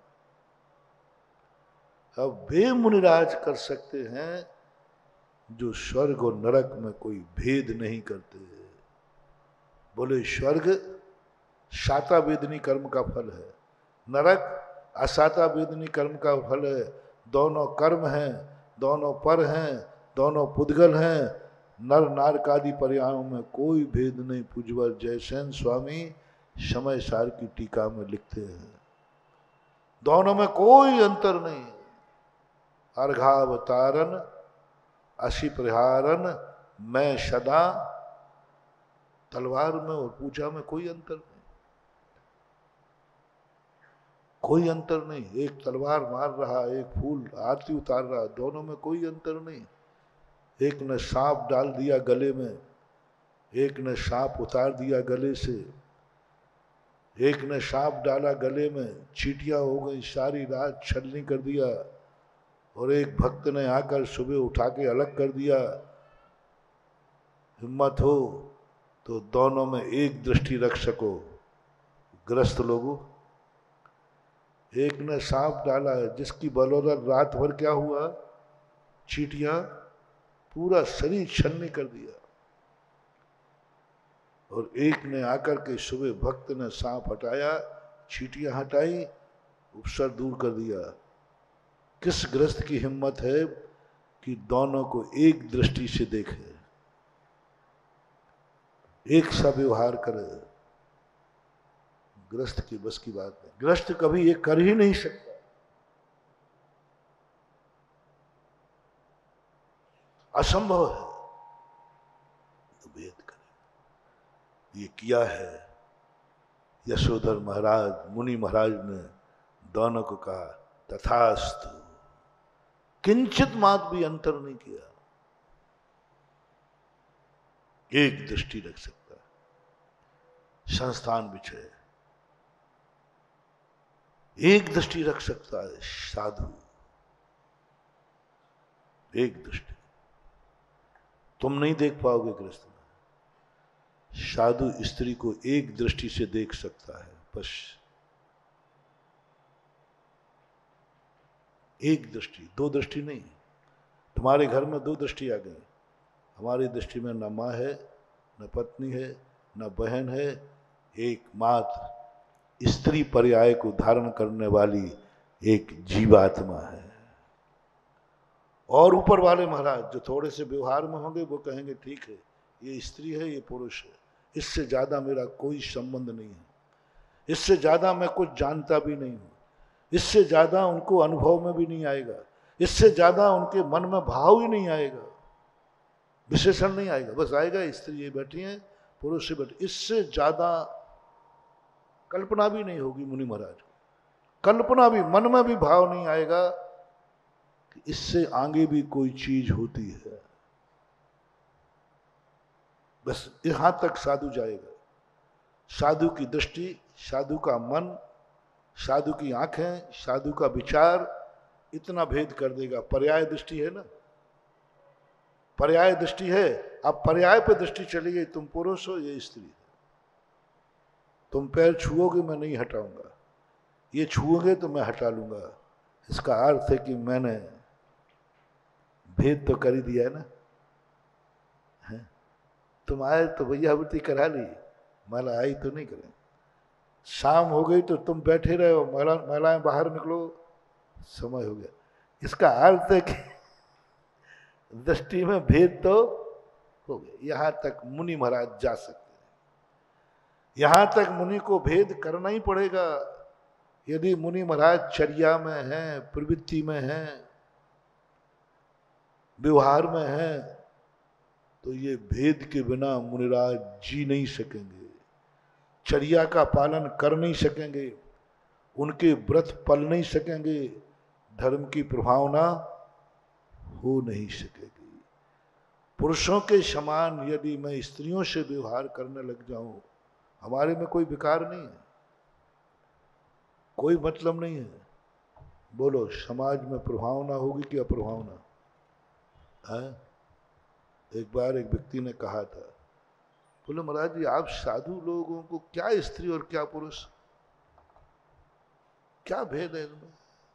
अब वे मुनिराज कर सकते हैं जो स्वर्ग और नरक में कोई भेद नहीं करते। बोले स्वर्ग शाता वेदनी कर्म का फल है, नरक असाता वेदनी कर्म का फल है। दोनों कर्म हैं, दोनों पर हैं, दोनों पुद्गल हैं, नर नारकादि पर्यायों में कोई भेद नहीं। पूज्यवर जयसेन स्वामी समय सार की टीका में लिखते हैं, दोनों में कोई अंतर नहीं। अर्घावतारन असी प्रहारन मैं सदा, तलवार में और पूजा में कोई अंतर नहीं, कोई अंतर नहीं। एक तलवार मार रहा, एक फूल आरती उतार रहा, दोनों में कोई अंतर नहीं। एक ने सांप डाल दिया गले में, एक ने सांप उतार दिया गले से, एक ने सांप डाला गले में, चींटियां हो गई, सारी रात छलनी कर दिया, और एक भक्त ने आकर सुबह उठा के अलग कर दिया। हिम्मत हो तो दोनों में एक दृष्टि रख सको। ग्रस्त लोगों, एक ने सांप डाला है, जिसकी बदौलत रात भर क्या हुआ? चींटियां पूरा शरीर छलनी कर दिया, और एक ने आकर के सुबह भक्त ने सांप हटाया, चींटियां हटाई, उपसर दूर कर दिया। किस ग्रस्त की हिम्मत है कि दोनों को एक दृष्टि से देखे, एक सा व्यवहार करे? ग्रस्त की बस की बात नहीं, ग्रस्त कभी ये कर ही नहीं सकता। असंभव है तो भेद करे। ये किया है यशोधर महाराज, मुनि महाराज ने दोनों को कहा तथास्तु, किंचित मात्र भी अंतर नहीं किया। एक दृष्टि रख सकता है संस्थान विषय, एक दृष्टि रख सकता है साधु, एक दृष्टि। तुम नहीं देख पाओगे कृष्ण में, साधु स्त्री को एक दृष्टि से देख सकता है, बस एक दृष्टि, दो दृष्टि नहीं। तुम्हारे घर में दो दृष्टि आ गई, हमारी दृष्टि में न माँ है, न पत्नी है, न बहन है, एकमात्र स्त्री पर्याय को धारण करने वाली एक जीवात्मा है। और ऊपर वाले महाराज जो थोड़े से व्यवहार में होंगे वो कहेंगे ठीक है, ये स्त्री है, ये पुरुष है, इससे ज्यादा मेरा कोई संबंध नहीं है, इससे ज्यादा मैं कुछ जानता भी नहीं हूं, इससे ज्यादा उनको अनुभव में भी नहीं आएगा, इससे ज्यादा उनके मन में भाव ही नहीं आएगा, विशेषण नहीं आएगा, बस आएगा स्त्री ये बैठी है, पुरुष से बैठे, इससे ज्यादा कल्पना भी नहीं होगी मुनि महाराज को, कल्पना भी, मन में भी भाव नहीं आएगा कि इससे आगे भी कोई चीज होती है। बस यहां तक साधु जाएगा। साधु की दृष्टि, साधु का मन, साधु की आंखें, साधु का विचार इतना भेद कर देगा। पर्याय दृष्टि है ना, पर्याय दृष्टि है। अब पर्याय पे दृष्टि चली गई, तुम पुरुष हो, ये स्त्री है, तुम पैर छुओगे मैं नहीं हटाऊंगा, ये छुओगे तो मैं हटा लूंगा। इसका अर्थ है कि मैंने भेद तो कर ही दिया है ना। तुम आए तो वैयावृत्ति करा ली, माला आई तो नहीं करें। शाम हो गई तो तुम बैठे रहे हो, महिलाएं बाहर निकलो, समय हो गया। इसका अर्थ है कि दृष्टि में भेद तो हो गया। यहां तक मुनि महाराज जा सकते हैं, यहां तक मुनि को भेद करना ही पड़ेगा। यदि मुनि महाराज चर्या में हैं, प्रवृत्ति में हैं, व्यवहार में हैं, तो ये भेद के बिना मुनिराज जी नहीं सकेंगे, चर्या का पालन कर नहीं सकेंगे, उनके व्रत पल नहीं सकेंगे, धर्म की प्रभावना हो नहीं सकेगी। पुरुषों के समान यदि मैं स्त्रियों से व्यवहार करने लग जाऊं, हमारे में कोई विकार नहीं है, कोई मतलब नहीं है। बोलो समाज में प्रभावना होगी कि अप्रभावना है? एक बार एक व्यक्ति ने कहा था, बोले महाराज जी आप साधु लोगों को क्या स्त्री और क्या पुरुष, क्या भेद है इनमें?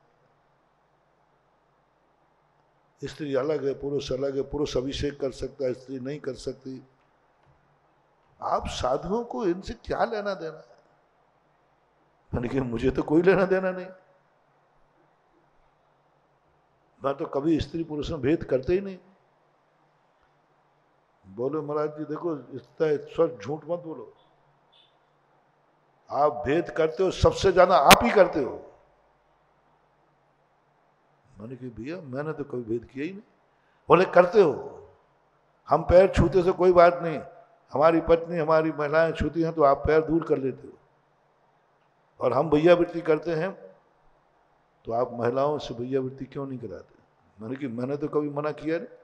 स्त्री अलग है, पुरुष अलग है, पुरुष अभिषेक कर सकता है, स्त्री नहीं कर सकती। आप साधुओं को इनसे क्या लेना देना है? मैंने कहा मुझे तो कोई लेना देना नहीं, मैं तो कभी स्त्री पुरुष में भेद करते ही नहीं। बोले महाराज जी देखो इतना स्वस्थ झूठ मत बोलो, आप भेद करते हो, सबसे ज्यादा आप ही करते हो। मैंने कहा भैया मैंने तो कभी भेद किया ही नहीं। बोले करते हो, हम पैर छूते से कोई बात नहीं, हमारी पत्नी हमारी महिलाएं छूती हैं तो आप पैर दूर कर लेते हो, और हम भैयावृत्ति करते हैं तो आप महिलाओं से भैयावृत्ति क्यों नहीं कराते? मैंने कहा मैंने तो कभी मना किया नहीं।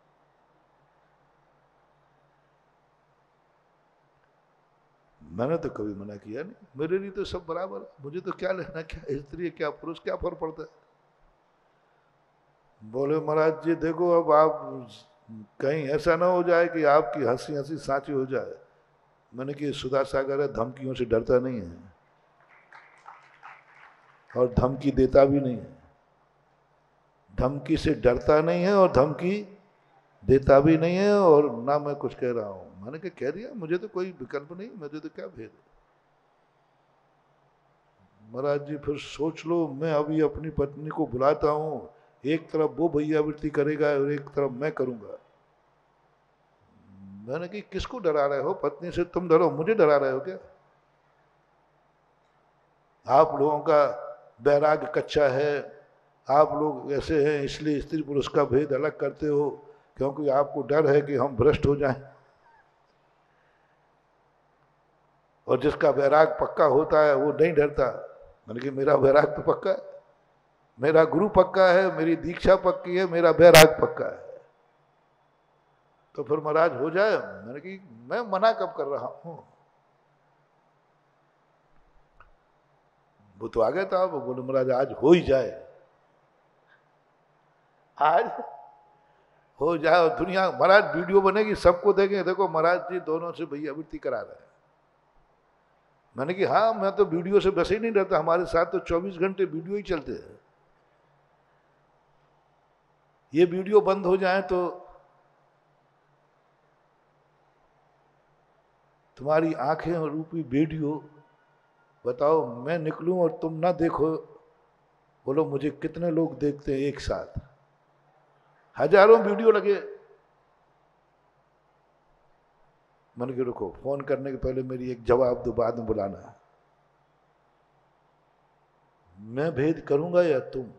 मैंने तो कभी मना किया नहीं, मेरे लिए तो सब बराबर, मुझे तो क्या लेना, क्या स्त्री क्या पुरुष, क्या फर्क पड़ता है? बोले महाराज जी देखो अब आप कहीं ऐसा ना हो जाए कि आपकी हंसी हंसी साची हो जाए। मैंने कि सुधा सागर है, धमकियों से डरता नहीं है और धमकी देता भी नहीं है, धमकी से डरता नहीं है और धमकी देता भी नहीं है, और ना मैं कुछ कह रहा हूं। मैंने कह दिया मुझे तो कोई विकल्प नहीं, मुझे तो क्या भेद है। महाराज जी फिर सोच लो, मैं अभी अपनी पत्नी को बुलाता हूं, एक तरफ वो भैयावृत्ति करेगा और एक तरफ मैं करूंगा। मैंने कहा किसको डरा रहे हो? पत्नी से तुम डरो, मुझे डरा रहे हो क्या? आप लोगों का वैराग्य कच्चा है, आप लोग ऐसे हैं इसलिए स्त्री पुरुष का भेद अलग करते हो, क्योंकि आपको डर है कि हम भ्रष्ट हो जाएं। और जिसका वैराग पक्का होता है वो नहीं डरता। मैंने कहा मेरा वैराग तो पक्का है, मेरा गुरु पक्का है, मेरी दीक्षा पक्की है, मेरा वैराग पक्का है, तो फिर महाराज हो जाए। मैंने कहा मैं मना कब कर रहा हूं? वो तो आ गया था, वो बोले महाराज आज हो ही जाए, आज हो जाए और दुनिया, महाराज वीडियो बनेगी, सबको देखेंगे, देखो महाराज जी दोनों से भैयावृत्ति करा रहे हैं। मैंने कि हाँ, मैं तो वीडियो से बस ही नहीं रहता, हमारे साथ तो 24 घंटे वीडियो ही चलते हैं। ये वीडियो बंद हो जाए तो तुम्हारी आंखें रूपी वीडियो, बताओ मैं निकलूं और तुम ना देखो, बोलो मुझे कितने लोग देखते हैं एक साथ? हजारों वीडियो लगे। मैंने कि रुको, फोन करने के पहले मेरी एक जवाब दो, बाद में बुलाना। मैं भेद करूंगा या तुम?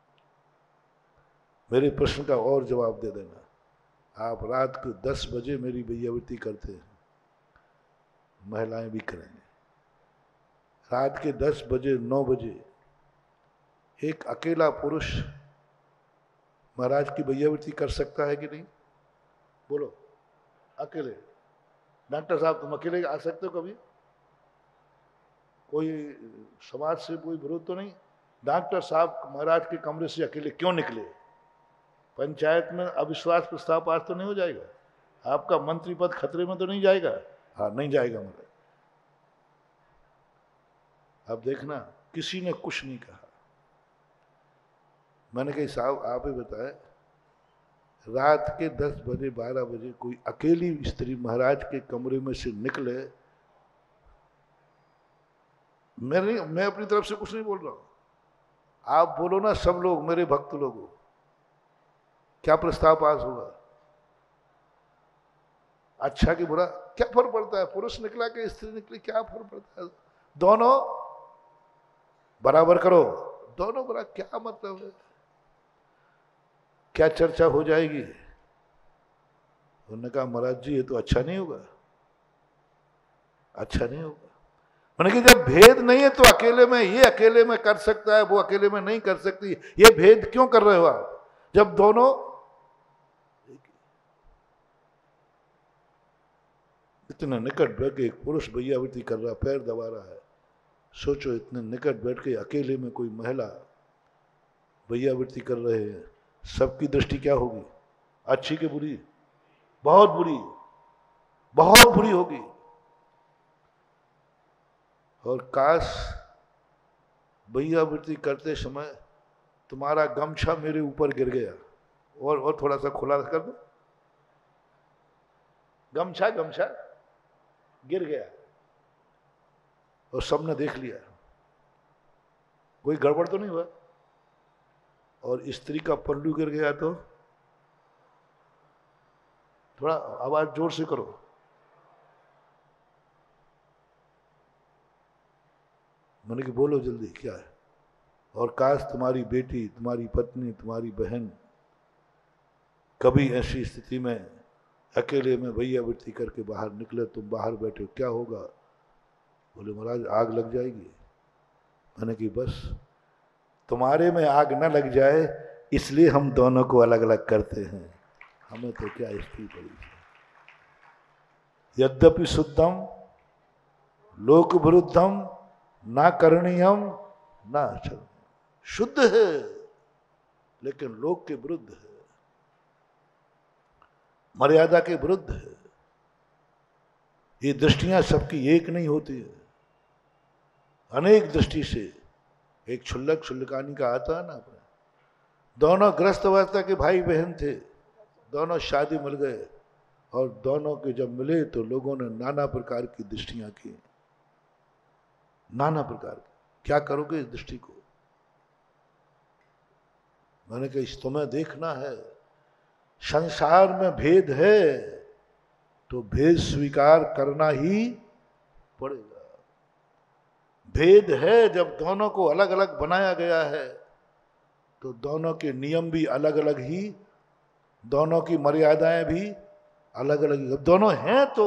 मेरे प्रश्न का और जवाब दे देना। आप रात को 10 बजे मेरी भैयावृत्ति करते हैं, महिलाएं भी करेंगे। रात के 10 बजे 9 बजे एक अकेला पुरुष महाराज की भैयावृत्ति कर सकता है कि नहीं? बोलो, अकेले? डॉक्टर साहब तुम अकेले आ सकते हो कभी? कोई समाज से कोई विरोध तो नहीं? डॉक्टर साहब महाराज के कमरे से अकेले क्यों निकले? पंचायत में अविश्वास प्रस्ताव पास तो नहीं हो जाएगा? आपका मंत्री पद खतरे में तो नहीं जाएगा? हाँ, नहीं जाएगा महाराज। अब देखना, किसी ने कुछ नहीं कहा। मैंने कहा साहब आप ही बताए, रात के 10 बजे 12 बजे कोई अकेली स्त्री महाराज के कमरे में से निकले, मैं अपनी तरफ से कुछ नहीं बोल रहा हूं, आप बोलो ना, सब लोग मेरे भक्त लोगों, क्या प्रस्ताव पास होगा? अच्छा कि बुरा क्या फर्क पड़ता है? पुरुष निकला कि स्त्री निकली, क्या फर्क पड़ता है? दोनों बराबर करो, दोनों बराबर, क्या मतलब है? क्या चर्चा हो जाएगी? उन्होंने कहा महाराज जी ये तो अच्छा नहीं होगा, अच्छा नहीं होगा। मैंने कहा जब भेद नहीं है तो अकेले में, ये अकेले में कर सकता है, वो अकेले में नहीं कर सकती, ये भेद क्यों कर रहे हो आप? जब दोनों इतने निकट बैठ के एक पुरुष भैयावृत्ति कर रहा, पैर दबा रहा है, सोचो इतने निकट बैठ के अकेले में कोई महिला भैयावृत्ति कर रहे हैं, सबकी दृष्टि क्या होगी? अच्छी कि बुरी? बहुत बुरी, बहुत बुरी होगी। और काश भैयावृत्ति करते समय तुम्हारा गमछा मेरे ऊपर गिर गया, और थोड़ा सा खुला कर दो, गमछा गिर गया और सबने देख लिया, कोई गड़बड़ तो नहीं हुआ? और स्त्री का पल्लू गिर गया तो थोड़ा आवाज जोर से करो, मैंने कि बोलो जल्दी क्या है? और काश तुम्हारी बेटी, तुम्हारी पत्नी, तुम्हारी बहन कभी ऐसी स्थिति में अकेले में भैयावृत्ति करके बाहर निकले, तुम बाहर बैठे हो, क्या होगा? बोले महाराज आग लग जाएगी। मैंने कि बस तुम्हारे में आग न लग जाए इसलिए हम दोनों को अलग अलग करते हैं, हमें तो क्या स्थिति पड़ी। यद्यपि शुद्धम लोक विरुद्धम ना करणीयम ना आचरण, शुद्ध है लेकिन लोक के विरुद्ध है, मर्यादा के विरुद्ध है। ये दृष्टियां सबकी एक नहीं होती है, अनेक दृष्टि से। एक क्षुल्लक क्षुल्लकानी का आता है ना, अपने दोनों ग्रस्त अवस्था के भाई बहन थे, दोनों शादी मिल गए, और दोनों के जब मिले तो लोगों ने नाना प्रकार की दृष्टियां की, नाना प्रकार की। क्या करोगे इस दृष्टि को? मैंने कहा इस तुम्हें देखना है, संसार में भेद है तो भेद स्वीकार करना ही पड़ेगा। भेद है, जब दोनों को अलग अलग बनाया गया है तो दोनों के नियम भी अलग अलग ही, दोनों की मर्यादाएं भी अलग अलग ही। जब दोनों हैं तो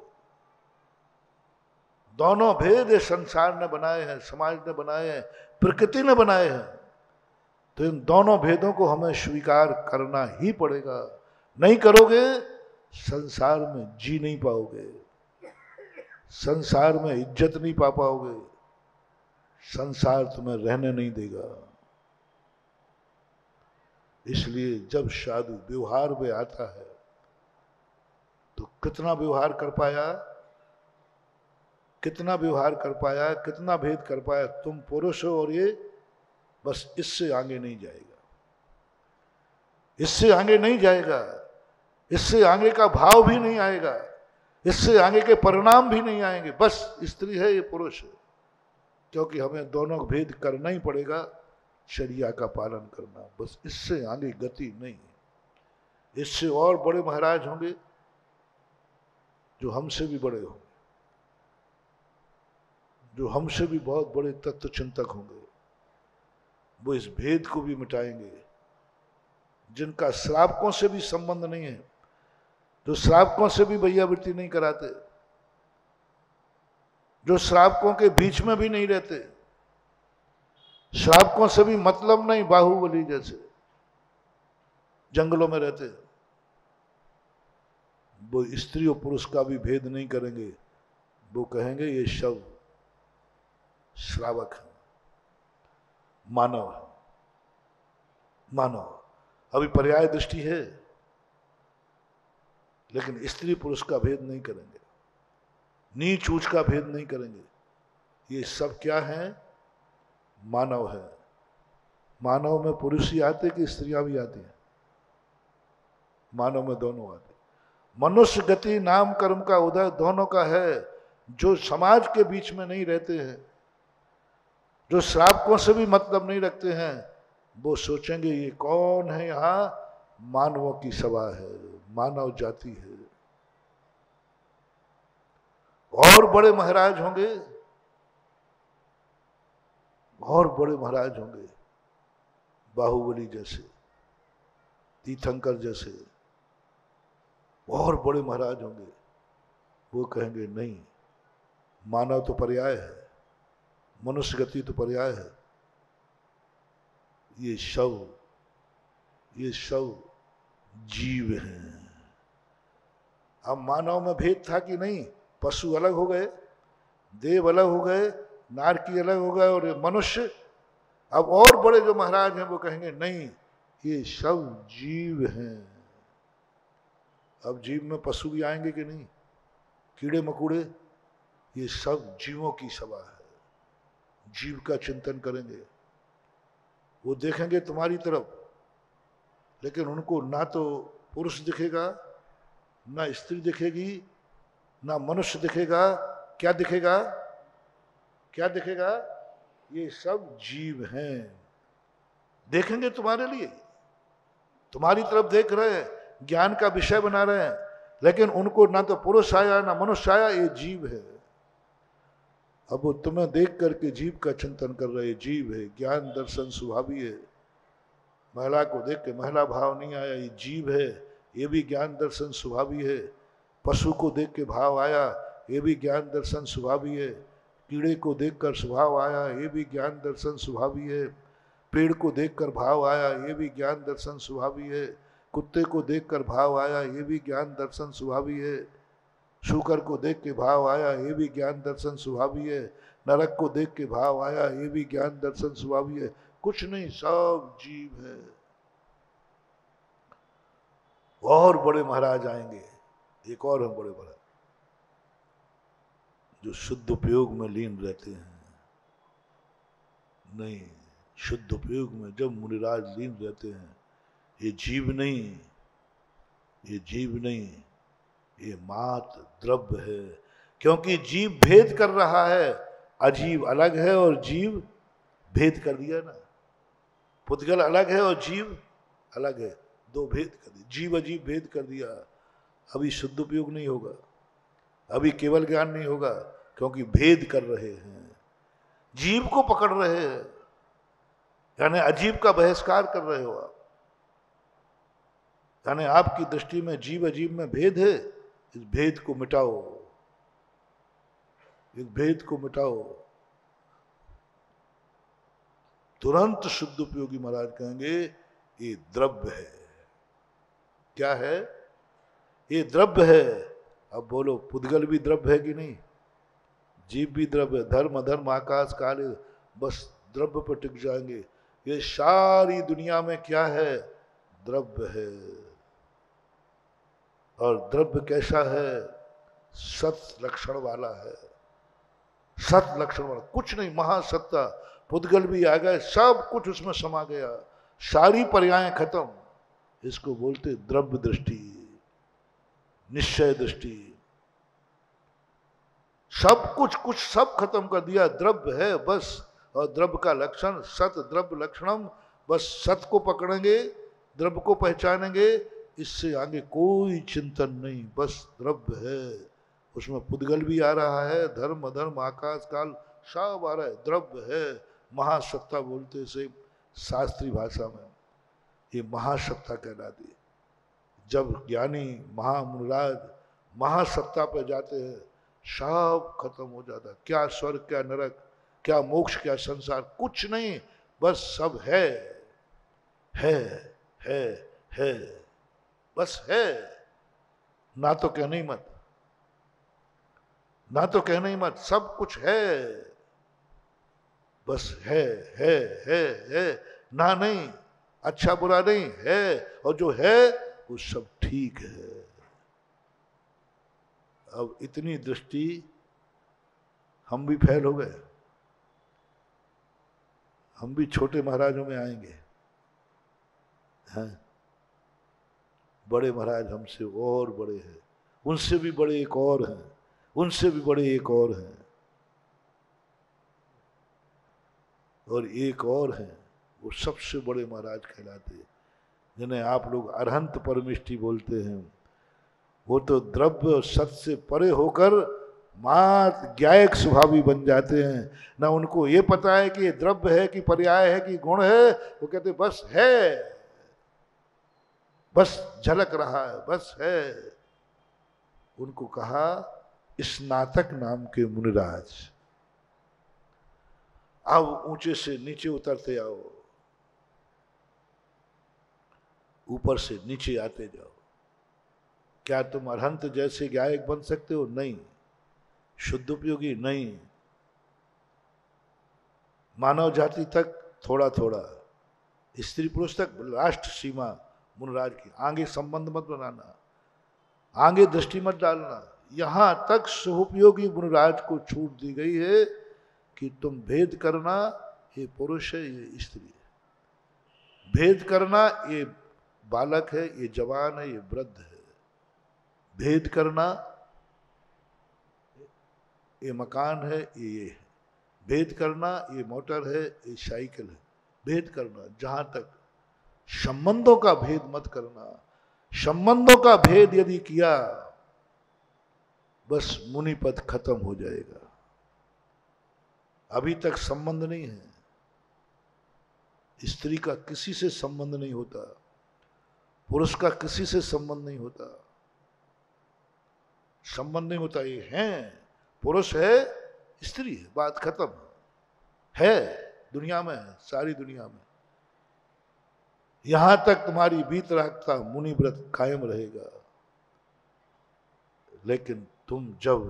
दोनों भेद संसार ने बनाए हैं, समाज ने बनाए हैं, प्रकृति ने बनाए हैं, तो इन दोनों भेदों को हमें स्वीकार करना ही पड़ेगा। नहीं करोगे संसार में जी नहीं पाओगे, संसार में इज्जत नहीं पा पाओगे, संसार तुम्हें रहने नहीं देगा। इसलिए जब साधु व्यवहार में आता है तो कितना व्यवहार कर पाया, कितना व्यवहार कर पाया, कितना भेद कर पाया। तुम पुरुष हो और ये बस इससे आगे नहीं जाएगा, इससे आगे नहीं जाएगा, इससे आगे का भाव भी नहीं आएगा, इससे आगे के परिणाम भी नहीं आएंगे। बस स्त्री है, ये पुरुष है, क्योंकि हमें दोनों का भेद करना ही पड़ेगा, शरिया का पालन करना, बस इससे आगे गति नहीं। इससे और बड़े महाराज होंगे जो हमसे भी बड़े होंगे, जो हमसे भी बहुत बड़े तत्व चिंतक होंगे, वो इस भेद को भी मिटाएंगे। जिनका श्रावकों से भी संबंध नहीं है, जो श्रावकों से भी भैयावृत्ति नहीं कराते, जो श्रावकों के बीच में भी नहीं रहते, श्रावकों से भी मतलब नहीं, बाहुबली जैसे जंगलों में रहते, वो स्त्री और पुरुष का भी भेद नहीं करेंगे। वो कहेंगे ये सब श्रावक है, मानव है, मानव। अभी पर्याय दृष्टि है, लेकिन स्त्री पुरुष का भेद नहीं करेंगे, नीच ऊंच का भेद नहीं करेंगे। ये सब क्या है? मानव है। मानव में पुरुष ही आते कि स्त्रियां भी आती हैं? मानव में दोनों आते। मनुष्य गति नाम कर्म का उदय दोनों का है। जो समाज के बीच में नहीं रहते हैं, जो श्रावकों से भी मतलब नहीं रखते हैं, वो सोचेंगे ये कौन है? यहां मानवों की सभा है, मानव जाति है। और बड़े महाराज होंगे, और बड़े महाराज होंगे, बाहुबली जैसे, तीर्थंकर जैसे, और बड़े महाराज होंगे। वो कहेंगे नहीं, मानव तो पर्याय है, मनुष्य गति तो पर्याय है, ये सब जीव हैं। अब मानव में भेद था कि नहीं? पशु अलग हो गए, देव अलग हो गए, नारकी अलग हो गए, और ये मनुष्य। अब और बड़े जो महाराज हैं वो कहेंगे नहीं, ये सब जीव हैं। अब जीव में पशु भी आएंगे कि नहीं? कीड़े मकोड़े, ये सब जीवों की सभा है। जीव का चिंतन करेंगे, वो देखेंगे तुम्हारी तरफ, लेकिन उनको ना तो पुरुष दिखेगा, ना स्त्री दिखेगी, ना मनुष्य दिखेगा। क्या दिखेगा? क्या दिखेगा? ये सब जीव हैं। देखेंगे तुम्हारे लिए, तुम्हारी तरफ देख रहे हैं, ज्ञान का विषय बना रहे हैं, लेकिन उनको ना तो पुरुष आया ना मनुष्य आया, ये जीव है। अब वो तुम्हें देख करके जीव का चिंतन कर रहे, जीव है, ज्ञान दर्शन स्वभावी है। महिला को देख के महिला भाव नहीं आया, ये जीव है, ये भी ज्ञान दर्शन स्वभावी है। पशु को देख के भाव आया, ये भी ज्ञान दर्शन स्वभावी है। कीड़े को देखकर स्वभाव आया, ये भी ज्ञान दर्शन स्वभावी है। पेड़ को देखकर भाव आया, ये भी ज्ञान दर्शन स्वभावी है। कुत्ते को देखकर भाव आया, ये भी ज्ञान दर्शन स्वभावी है। शूकर को देख के भाव आया, ये भी ज्ञान दर्शन स्वभावी है। नरक को देख के भाव आया, ये भी ज्ञान दर्शन स्वभावी है। कुछ नहीं, सब जीव है। और बड़े महाराज आएंगे, एक और हम बड़े महाराज जो शुद्ध उपयोग में लीन रहते हैं। नहीं, शुद्ध उपयोग में जब मुनिराज लीन रहते हैं, ये जीव नहीं, ये जीव नहीं, ये मात्र द्रव्य है। क्योंकि जीव भेद कर रहा है, अजीव अलग है और जीव भेद कर दिया ना। पुद्गल अलग है और जीव अलग है, दो भेद कर दिया, जीव अजीव भेद कर दिया। अभी शुद्ध उपयोग नहीं होगा, अभी केवल ज्ञान नहीं होगा, क्योंकि भेद कर रहे हैं, जीव को पकड़ रहे हैं, यानी अजीब का बहिष्कार कर रहे हो आप। यानी आपकी दृष्टि में जीव अजीब में भेद है, इस भेद को मिटाओ, इस भेद को मिटाओ। तुरंत शुद्ध उपयोगी महाराज कहेंगे ये द्रव्य है। क्या है? ये द्रव्य है। अब बोलो, पुद्गल भी द्रव्य है कि नहीं? जीव भी द्रव्य है। धर्म अधर्म आकाश काल बस द्रव्य पर टिक जाएंगे। ये सारी दुनिया में क्या है? द्रव्य है। और द्रव्य कैसा है? सत लक्षण वाला है, सत लक्षण वाला, कुछ नहीं, महासत्ता। पुद्गल भी आ गए, सब कुछ उसमें समा गया, सारी पर्यायें खत्म। इसको बोलते द्रव्य दृष्टि, निश्चय दृष्टि। सब कुछ सब खत्म कर दिया, द्रव्य है बस। और द्रव्य का लक्षण सत द्रव्य लक्षणम, बस सत को पकड़ेंगे, द्रव्य को पहचानेंगे, इससे आगे कोई चिंतन नहीं, बस द्रव्य है। उसमें पुद्गल भी आ रहा है, धर्म अधर्म आकाश काल सब आ रहा है, द्रव्य है। महासत्ता बोलते से शास्त्रीय भाषा में, ये महासत्ता कहलाती है। जब ज्ञानी महामुनिराज महासत्ता पे जाते हैं, सब खत्म हो जाता है। क्या स्वर्ग, क्या नरक, क्या मोक्ष, क्या संसार, कुछ नहीं, बस सब है, है, है, है, बस है। ना तो कहने ही मत, ना तो कहने ही मत, सब कुछ है, बस है, है, है, है, ना नहीं, अच्छा बुरा नहीं है। और जो है वो सब ठीक है। अब इतनी दृष्टि, हम भी फैल हो गए, हम भी छोटे महाराजों में आएंगे। हैं? बड़े महाराज हमसे और बड़े हैं, उनसे भी बड़े एक और हैं, उनसे भी बड़े एक और हैं, और एक और हैं, वो सबसे बड़े महाराज कहलाते हैं, जिन्हें आप लोग अरहंत परमिष्टि बोलते हैं। वो तो द्रव्य और सत से परे होकर मात ज्ञायक स्वभावी बन जाते हैं। ना उनको ये पता है कि ये द्रव्य है कि पर्याय है कि गुण है, वो कहते बस है, बस झलक रहा है, बस है। उनको कहा स्नातक नाम के मुनिराज। अब ऊंचे से नीचे उतरते आओ, ऊपर से नीचे आते जाओ। क्या तुम अरहंत जैसे गायक बन सकते हो? नहीं। शुद्ध उपयोगी? नहीं। मानव जाति तक थोड़ा थोड़ा, स्त्री पुरुष तक लास्ट सीमा मुनिराज की। आगे संबंध मत बनाना, आगे दृष्टि मत डालना। यहां तक सुपयोगी मुनिराज को छूट दी गई है कि तुम भेद करना, ये पुरुष है ये स्त्री है, भेद करना ये बालक है ये जवान है ये वृद्ध है, भेद करना ये मकान है ये है, भेद करना ये मोटर है ये साइकिल है, भेद करना। जहां तक संबंधों का भेद मत करना। संबंधों का भेद यदि किया, बस मुनि पद खत्म हो जाएगा। अभी तक संबंध नहीं है, स्त्री का किसी से संबंध नहीं होता, पुरुष का किसी से संबंध नहीं होता, संबंध नहीं होता। ये है, पुरुष है स्त्री है, बात खत्म है। दुनिया में है, सारी दुनिया में। यहां तक तुम्हारी बीत रखता मुनि व्रत कायम रहेगा। लेकिन तुम जब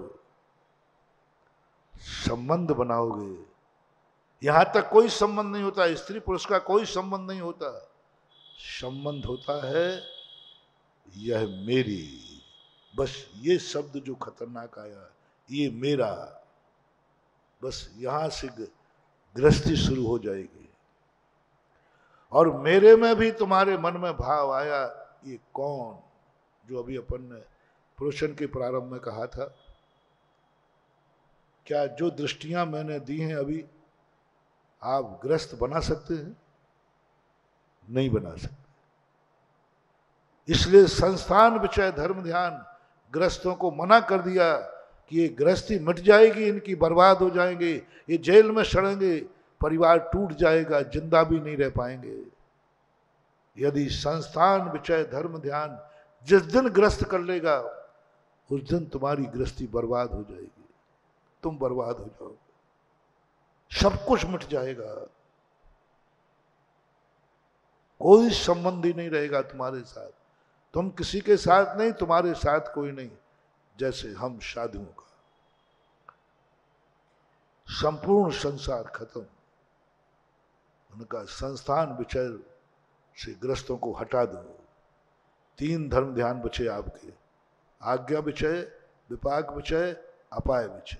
संबंध बनाओगे, यहां तक कोई संबंध नहीं होता, स्त्री पुरुष का कोई संबंध नहीं होता। संबंध होता है यह मेरी, बस ये शब्द जो खतरनाक आया, ये मेरा, बस यहां से गृहस्थी शुरू हो जाएगी। और मेरे में भी तुम्हारे मन में भाव आया, ये कौन, जो अभी अपन ने प्रवचन के प्रारंभ में कहा था, क्या जो दृष्टियां मैंने दी हैं अभी आप ग्रस्त बना सकते हैं? नहीं बना सकते। इसलिए संस्थान विषय धर्म ध्यान ग्रस्तों को मना कर दिया कि ये गृहस्थी मिट जाएगी, इनकी बर्बाद हो जाएंगे, ये जेल में सड़ेंगे, परिवार टूट जाएगा, जिंदा भी नहीं रह पाएंगे। यदि संस्थान विषय धर्म ध्यान जिस दिन ग्रस्त कर लेगा, उस दिन तुम्हारी गृहस्थी बर्बाद हो जाएगी, तुम बर्बाद हो जाओगे, सब कुछ मिट जाएगा, कोई संबंध ही नहीं रहेगा तुम्हारे साथ, तुम किसी के साथ नहीं, तुम्हारे साथ कोई नहीं। जैसे हम साधुओं का संपूर्ण संसार खत्म, उनका संस्थान विचर से ग्रस्तों को हटा दो। 3 धर्म ध्यान बचे आपके, आज्ञा विचय, विपाक विचय, अपाय विचय।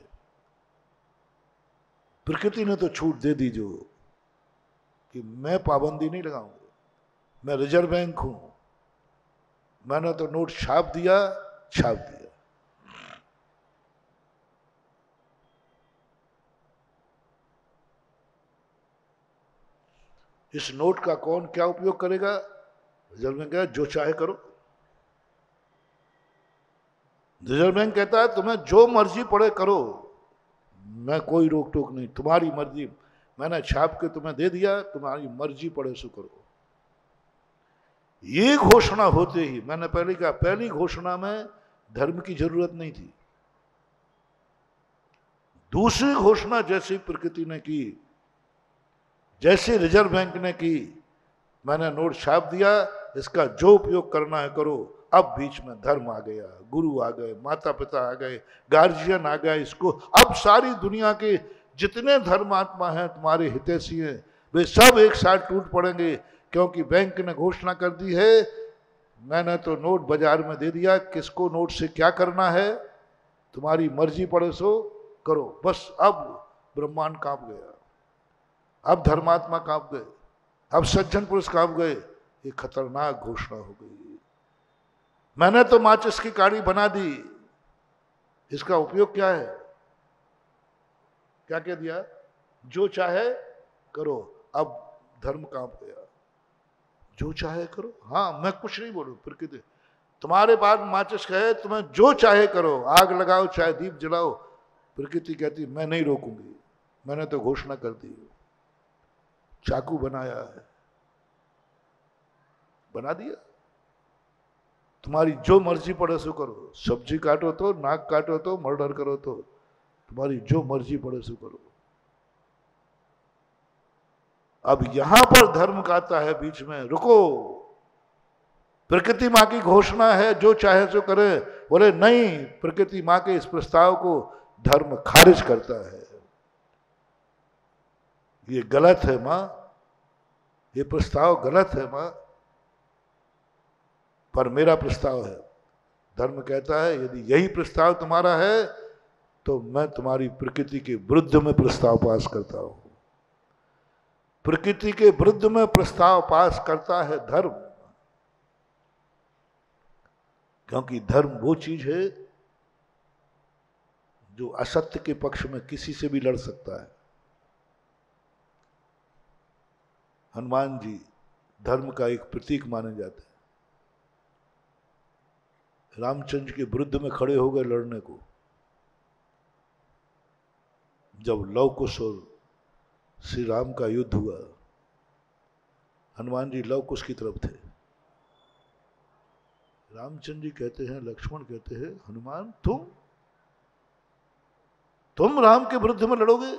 प्रकृति ने तो छूट दे दी जो कि मैं पाबंदी नहीं लगाऊंगा, मैं रिजर्व बैंक हूं, मैंने तो नोट छाप दिया, छाप दिया। इस नोट का कौन क्या उपयोग करेगा? रिजर्व बैंक कहता है जो चाहे करो। रिजर्व बैंक कहता है तुम्हें जो मर्जी पड़े करो, मैं कोई रोक टोक नहीं, तुम्हारी मर्जी, मैंने छाप के तुम्हें दे दिया, तुम्हारी मर्जी पड़े सो करो। ये घोषणा होते ही, मैंने पहले कहा, पहली घोषणा में धर्म की जरूरत नहीं थी। दूसरी घोषणा जैसी प्रकृति ने की, जैसे रिजर्व बैंक ने की, मैंने नोट छाप दिया, इसका जो उपयोग करना है करो। अब बीच में धर्म आ गया, गुरु आ गए, माता पिता आ गए, गार्जियन आ गया। इसको अब सारी दुनिया के जितने धर्मात्मा हैं, तुम्हारे हितैषी हैं, वे सब एक साथ टूट पड़ेंगे, क्योंकि बैंक ने घोषणा कर दी है, मैंने तो नोट बाजार में दे दिया, किसको नोट से क्या करना है तुम्हारी मर्जी पड़े सो करो। बस अब ब्रह्मांड कांप गया, अब धर्मात्मा कांप गए, अब सज्जन पुरुष कांप गए। ये खतरनाक घोषणा हो गई। मैंने तो माचिस की काड़ी बना दी, इसका उपयोग क्या है? क्या कह दिया? जो चाहे करो। अब धर्म कांप गया, जो चाहे करो। हाँ, मैं कुछ नहीं बोलूं, प्रकृति तुम्हारे पास माचिस है, तुम्हें जो चाहे करो, आग लगाओ चाहे दीप जलाओ। प्रकृति कहती मैं नहीं रोकूंगी, मैंने तो घोषणा कर दी। चाकू बनाया है, बना दिया, तुम्हारी जो मर्जी पड़े सो करो। सब्जी काटो तो, नाक काटो तो, मर्डर करो तो, तुम्हारी जो मर्जी पड़े सो करो। अब यहां पर धर्म का आता है बीच में, रुको, प्रकृति मां की घोषणा है जो चाहे सो करे। बोले नहीं, प्रकृति मां के इस प्रस्ताव को धर्म खारिज करता है। ये गलत है मां, ये प्रस्ताव गलत है मां, पर मेरा प्रस्ताव है। धर्म कहता है यदि यही प्रस्ताव तुम्हारा है तो मैं तुम्हारी प्रकृति के विरुद्ध में प्रस्ताव पास करता हूं। प्रकृति के विरुद्ध में प्रस्ताव पास करता है धर्म, क्योंकि धर्म वो चीज है जो असत्य के पक्ष में किसी से भी लड़ सकता है। हनुमान जी धर्म का एक प्रतीक माने जाते हैं। रामचंद्र के विरुद्ध में खड़े हो गए लड़ने को। जब लव कुश और श्री राम का युद्ध हुआ, हनुमान जी लव कुश की तरफ थे। रामचंद्र जी कहते हैं, लक्ष्मण कहते हैं, हनुमान तुम राम के विरुद्ध में लड़ोगे?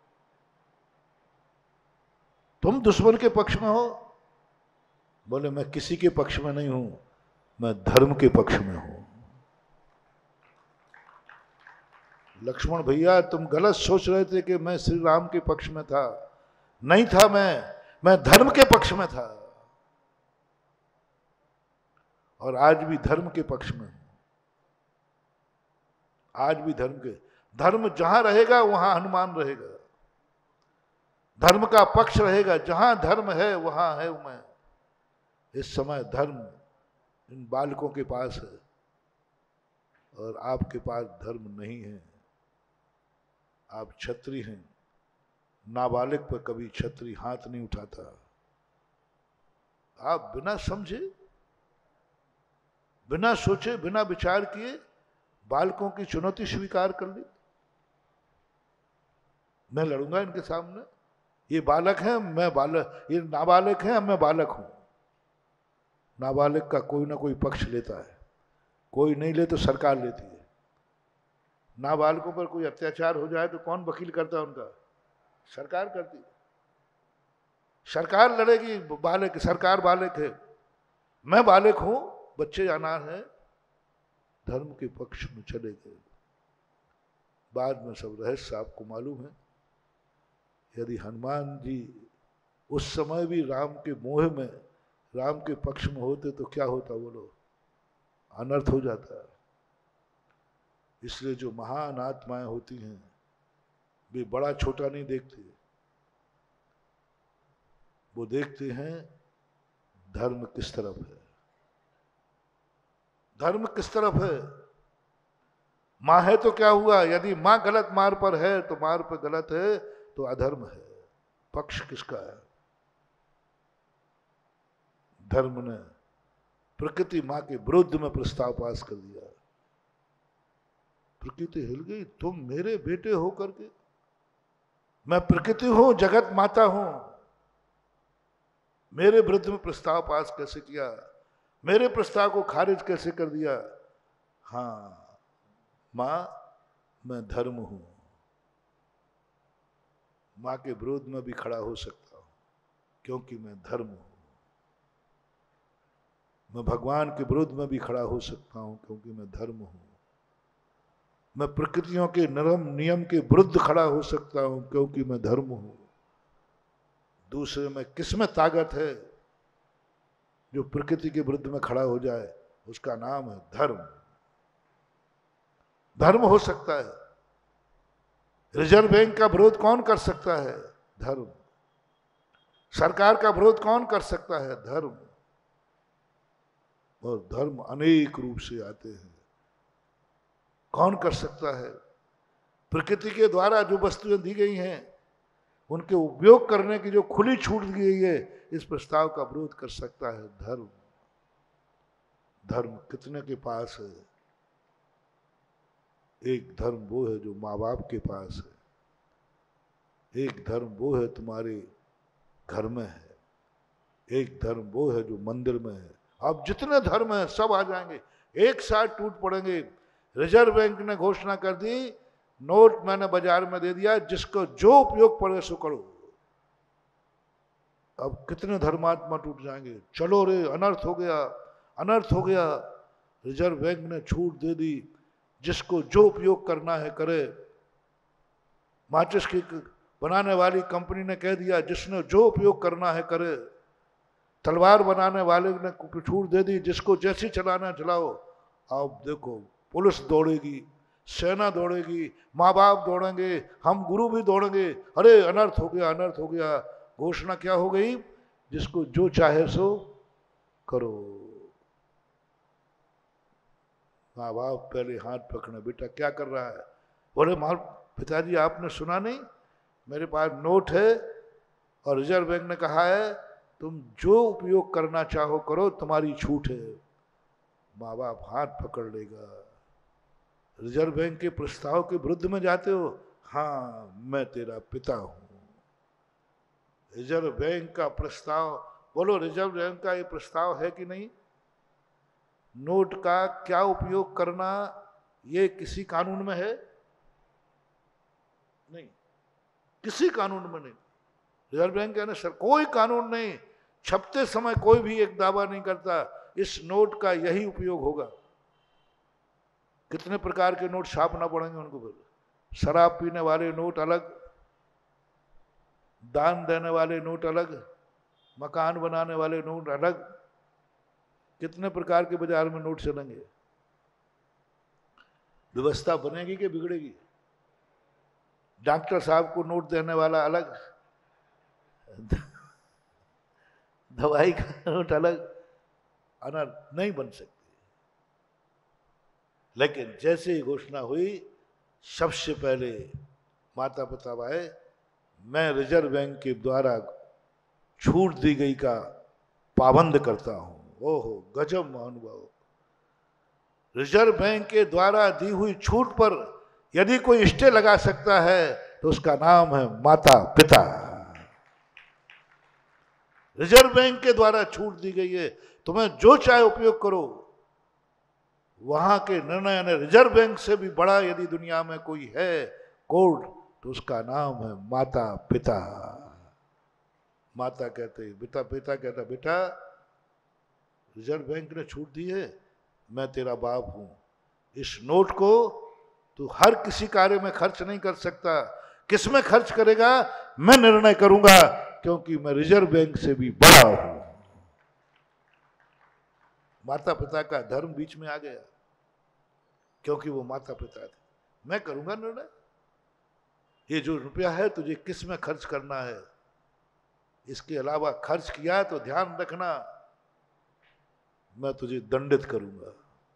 तुम दुश्मन के पक्ष में हो? बोले मैं किसी के पक्ष में नहीं हूं, मैं धर्म के पक्ष में हूं। लक्ष्मण भैया तुम गलत सोच रहे थे कि मैं श्री राम के पक्ष में था। नहीं था, मैं धर्म के पक्ष में था, और आज भी धर्म के पक्ष में हूं। आज भी धर्म जहां रहेगा वहां हनुमान रहेगा। धर्म का पक्ष रहेगा, जहां धर्म है वहां है मैं। इस समय धर्म इन बालकों के पास है और आपके पास धर्म नहीं है। आप छत्री हैं, नाबालिग पर कभी छत्री हाथ नहीं उठाता। आप बिना समझे, बिना सोचे, बिना विचार किए बालकों की चुनौती स्वीकार कर ली। मैं लड़ूंगा इनके सामने, ये बालक हैं, मैं बालक, ये नाबालिग हैं, मैं बालक हूं। नाबालिग का कोई ना कोई पक्ष लेता है, कोई नहीं ले तो सरकार लेती है। नाबालिगों पर कोई अत्याचार हो जाए तो कौन वकील करता है उनका? सरकार करती है। सरकार लड़ेगी, बालक, सरकार बालक है, मैं बालक हूं, बच्चे अनाथ हैं, धर्म के पक्ष में चले गए। बाद में सब रहस्य आपको मालूम है। यदि हनुमान जी उस समय भी राम के मोह में राम के पक्ष में होते तो क्या होता बोलो? अनर्थ हो जाता। इसलिए जो महान आत्माएं होती हैं वे बड़ा छोटा नहीं देखते, वो देखते हैं धर्म किस तरफ है, धर्म किस तरफ है। मां है तो क्या हुआ, यदि मां गलत मार्ग पर है तो मार्ग पर गलत है तो अधर्म है। पक्ष किसका है? धर्म ने प्रकृति मां के विरुद्ध में प्रस्ताव पास कर दिया। प्रकृति हिल गई, तुम मेरे बेटे हो करके, मैं प्रकृति हूं, जगत माता हूं, मेरे विरुद्ध में प्रस्ताव पास कैसे किया, मेरे प्रस्ताव को खारिज कैसे कर दिया। हाँ मां, मैं धर्म हूं, मां के विरोध में भी खड़ा हो सकता हूं क्योंकि मैं धर्म हूं। मैं भगवान के विरोध में भी खड़ा हो सकता हूं क्योंकि मैं धर्म हूं। मैं प्रकृतियों के नियम के विरुद्ध खड़ा हो सकता हूं क्योंकि मैं धर्म हूं। दूसरे में किसमें ताकत है जो प्रकृति के विरुद्ध में खड़ा हो जाए? उसका नाम है धर्म। धर्म हो सकता है। रिजर्व बैंक का विरोध कौन कर सकता है? धर्म। सरकार का विरोध कौन कर सकता है? धर्म। और धर्म अनेक रूप से आते हैं। कौन कर सकता है? प्रकृति के द्वारा जो वस्तुएं दी गई हैं उनके उपयोग करने की जो खुली छूट दी गई है, इस प्रस्ताव का विरोध कर सकता है धर्म। धर्म कितने के पास है? एक धर्म वो है जो माँ बाप के पास है, एक धर्म वो है तुम्हारे घर में है, एक धर्म वो है जो मंदिर में है। अब जितने धर्म हैं सब आ जाएंगे, एक साथ टूट पड़ेंगे। रिजर्व बैंक ने घोषणा कर दी, नोट मैंने बाजार में दे दिया, जिसको जो उपयोग पड़े सो करो। अब कितने धर्मात्मा टूट जाएंगे। चलो रे, अनर्थ हो गया, अनर्थ हो गया। रिजर्व बैंक ने छूट दे दी, जिसको जो उपयोग करना है करे। माचिस की बनाने वाली कंपनी ने कह दिया, जिसने जो उपयोग करना है करे। तलवार बनाने वाले ने छूट दे दी, जिसको जैसी चलाना चलाओ। अब देखो, पुलिस दौड़ेगी, सेना दौड़ेगी, माँ बाप दौड़ेंगे, हम गुरु भी दौड़ेंगे। अरे अनर्थ हो गया, अनर्थ हो गया। घोषणा क्या हो गई? जिसको जो चाहे सो करो। माँ बाप पहले हाथ पकड़े, बेटा क्या कर रहा है? बोले माँ पिताजी आपने सुना नहीं, मेरे पास नोट है और रिजर्व बैंक ने कहा है तुम जो उपयोग करना चाहो करो, तुम्हारी छूट है। माँ बाप हाथ पकड़ लेगा। रिजर्व बैंक के प्रस्ताव के विरुद्ध में जाते हो? हाँ, मैं तेरा पिता हूं। रिजर्व बैंक का प्रस्ताव, बोलो रिजर्व बैंक का ये प्रस्ताव है कि नहीं? नोट का क्या उपयोग करना, ये किसी कानून में है? नहीं, किसी कानून में नहीं। रिजर्व बैंक कहने सर कोई कानून नहीं, छपते समय कोई भी एक दावा नहीं करता इस नोट का यही उपयोग होगा। कितने प्रकार के नोट छापना पड़ेंगे उनको? फिर शराब पीने वाले नोट अलग, दान देने वाले नोट अलग, मकान बनाने वाले नोट अलग। कितने प्रकार के बाजार में नोट चलेंगे? व्यवस्था बनेगी कि बिगड़ेगी? डॉक्टर साहब को नोट देने वाला अलग, दवाई का नोट अलग, अनर्थ नहीं बन सकती। लेकिन जैसे ही घोषणा हुई, सबसे पहले माता पिता आए, मैं रिजर्व बैंक के द्वारा छूट दी गई का पाबंद करता हूं। ओहो गजब महानुभाव। रिजर्व बैंक के द्वारा दी हुई छूट पर यदि कोई स्टे लगा सकता है तो उसका नाम है माता पिता। रिजर्व बैंक के द्वारा छूट दी गई है, तुम्हें जो चाहे उपयोग करो। वहां के निर्णय ने रिजर्व बैंक से भी बड़ा यदि दुनिया में कोई है कोर्ट, तो उसका नाम है माता पिता। माता कहते हैं बेटा, पिता कहता बेटा रिजर्व बैंक ने छूट दी है, मैं तेरा बाप हूं। इस नोट को तू हर किसी कार्य में खर्च नहीं कर सकता। किस में खर्च करेगा मैं निर्णय करूंगा, क्योंकि मैं रिजर्व बैंक से भी बड़ा हूं। माता पिता का धर्म बीच में आ गया, क्योंकि वो माता पिता थे। मैं करूंगा निर्णय, ये जो रुपया है तुझे किस में खर्च करना है, इसके अलावा खर्च किया तो ध्यान रखना मैं तुझे दंडित करूंगा।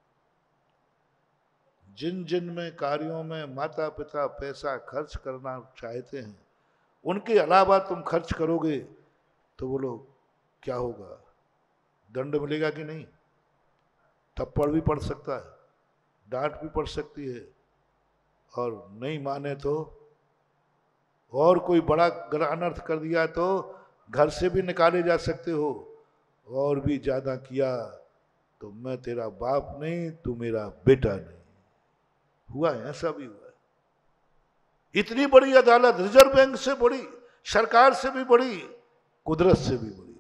जिन जिन में कार्यों में माता पिता पैसा खर्च करना चाहते हैं, उनके अलावा तुम खर्च करोगे तो बोलो क्या होगा, दंड मिलेगा कि नहीं? थप्पड़ भी पड़ सकता है, डांट भी पड़ सकती है, और नहीं माने तो और कोई बड़ा अनर्थ कर दिया तो घर से भी निकाले जा सकते हो, और भी ज्यादा किया तो मैं तेरा बाप नहीं, तू मेरा बेटा नहीं। हुआ है, ऐसा भी हुआ है। इतनी बड़ी अदालत, रिजर्व बैंक से बड़ी, सरकार से भी बड़ी, कुदरत से भी बड़ी,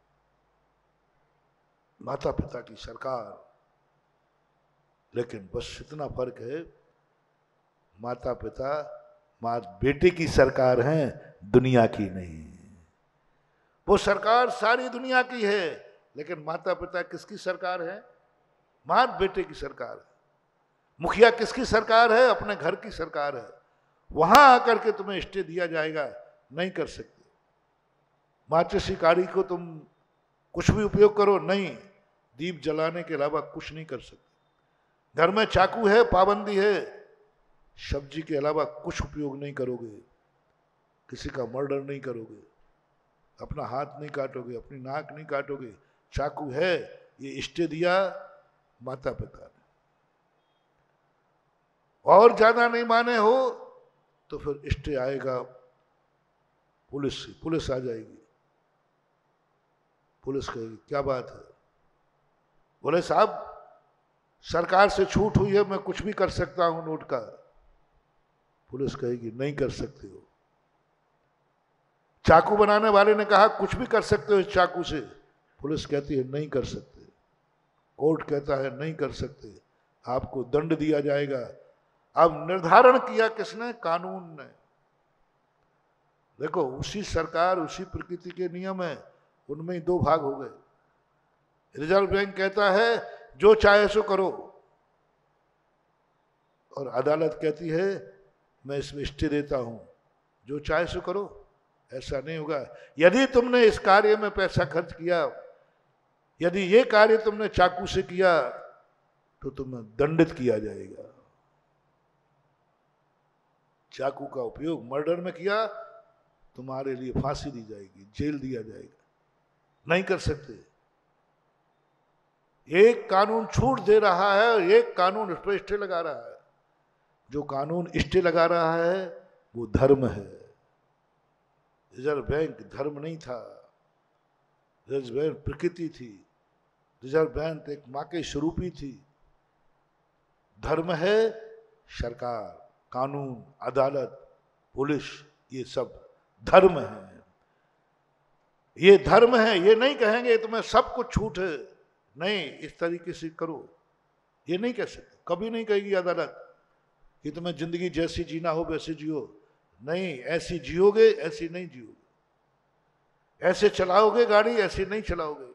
माता पिता की सरकार। लेकिन बस इतना फर्क है, माता पिता मां बेटे की सरकार है, दुनिया की नहीं। वो सरकार सारी दुनिया की है, लेकिन माता पिता किसकी सरकार है? मां बेटे की सरकार है। मुखिया किसकी सरकार है? अपने घर की सरकार है। वहां आकर के तुम्हें स्टे दिया जाएगा, नहीं कर सकते। माचिस की काड़ी को तुम कुछ भी उपयोग करो, नहीं, दीप जलाने के अलावा कुछ नहीं कर सकते। घर में चाकू है, पाबंदी है, सब्जी के अलावा कुछ उपयोग नहीं करोगे, किसी का मर्डर नहीं करोगे, अपना हाथ नहीं काटोगे, अपनी नाक नहीं काटोगे। चाकू है, ये स्टे दिया माता पिता ने। और ज्यादा नहीं माने हो तो फिर स्टे आएगा पुलिस से, पुलिस आ जाएगी। पुलिस कहेगी क्या बात है? बोले साहब सरकार से छूट हुई है, मैं कुछ भी कर सकता हूं नोट का। पुलिस कहेगी नहीं कर सकते हो। चाकू बनाने वाले ने कहा कुछ भी कर सकते हो इस चाकू से। पुलिस कहती है नहीं कर सकते। कोर्ट कहता है नहीं कर सकते, आपको दंड दिया जाएगा। अब निर्धारण किया किसने? कानून ने। देखो, उसी सरकार, उसी प्रकृति के नियम है, उनमें ही दो भाग हो गए। रिजर्व बैंक कहता है जो चाहे सो करो, और अदालत कहती है मैं इसमें स्टे देता हूं, जो चाहे सो करो। ऐसा नहीं होगा। यदि तुमने इस कार्य में पैसा खर्च किया, यदि ये कार्य तुमने चाकू से किया, तो तुम्हें दंडित किया जाएगा। चाकू का उपयोग मर्डर में किया, तुम्हारे लिए फांसी दी जाएगी, जेल दिया जाएगा। नहीं कर सकते। एक कानून छूट दे रहा है और एक कानून इस पर स्टे लगा रहा है। जो कानून स्टे लगा रहा है वो धर्म है। रिजर्व बैंक धर्म नहीं था, रिजर्व बैंक प्रकृति थी, रिजर्व बैंक एक मां के स्वरूप ही थी। धर्म है सरकार, कानून, अदालत, पुलिस, ये सब धर्म है। ये धर्म है। ये नहीं कहेंगे तुम्हें सब कुछ छूट है, नहीं इस तरीके से करो, ये नहीं कह सकते। कभी नहीं कहेगी अदालत कि तुम्हें जिंदगी जैसी जीना हो वैसे जियो। नहीं, ऐसी जियोगे, ऐसी नहीं जियोगे। ऐसे चलाओगे गाड़ी, ऐसे नहीं चलाओगे।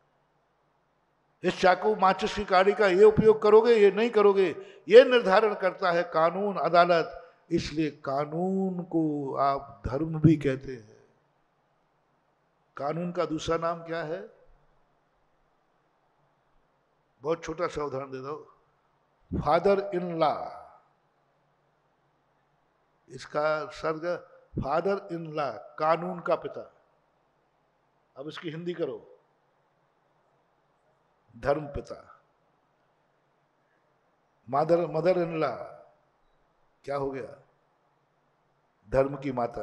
इस चाकू माचिस की काड़ी का ये उपयोग करोगे, ये नहीं करोगे, ये निर्धारण करता है कानून, अदालत। इसलिए कानून को आप धर्म भी कहते हैं। कानून का दूसरा नाम क्या है? बहुत छोटा सा उदाहरण दे दो। फादर इन लॉ, इसका सर्ग फादर इन लॉ, कानून का पिता। अब इसकी हिंदी करो, धर्म पिता। मदर इन लॉ क्या हो गया? धर्म की माता।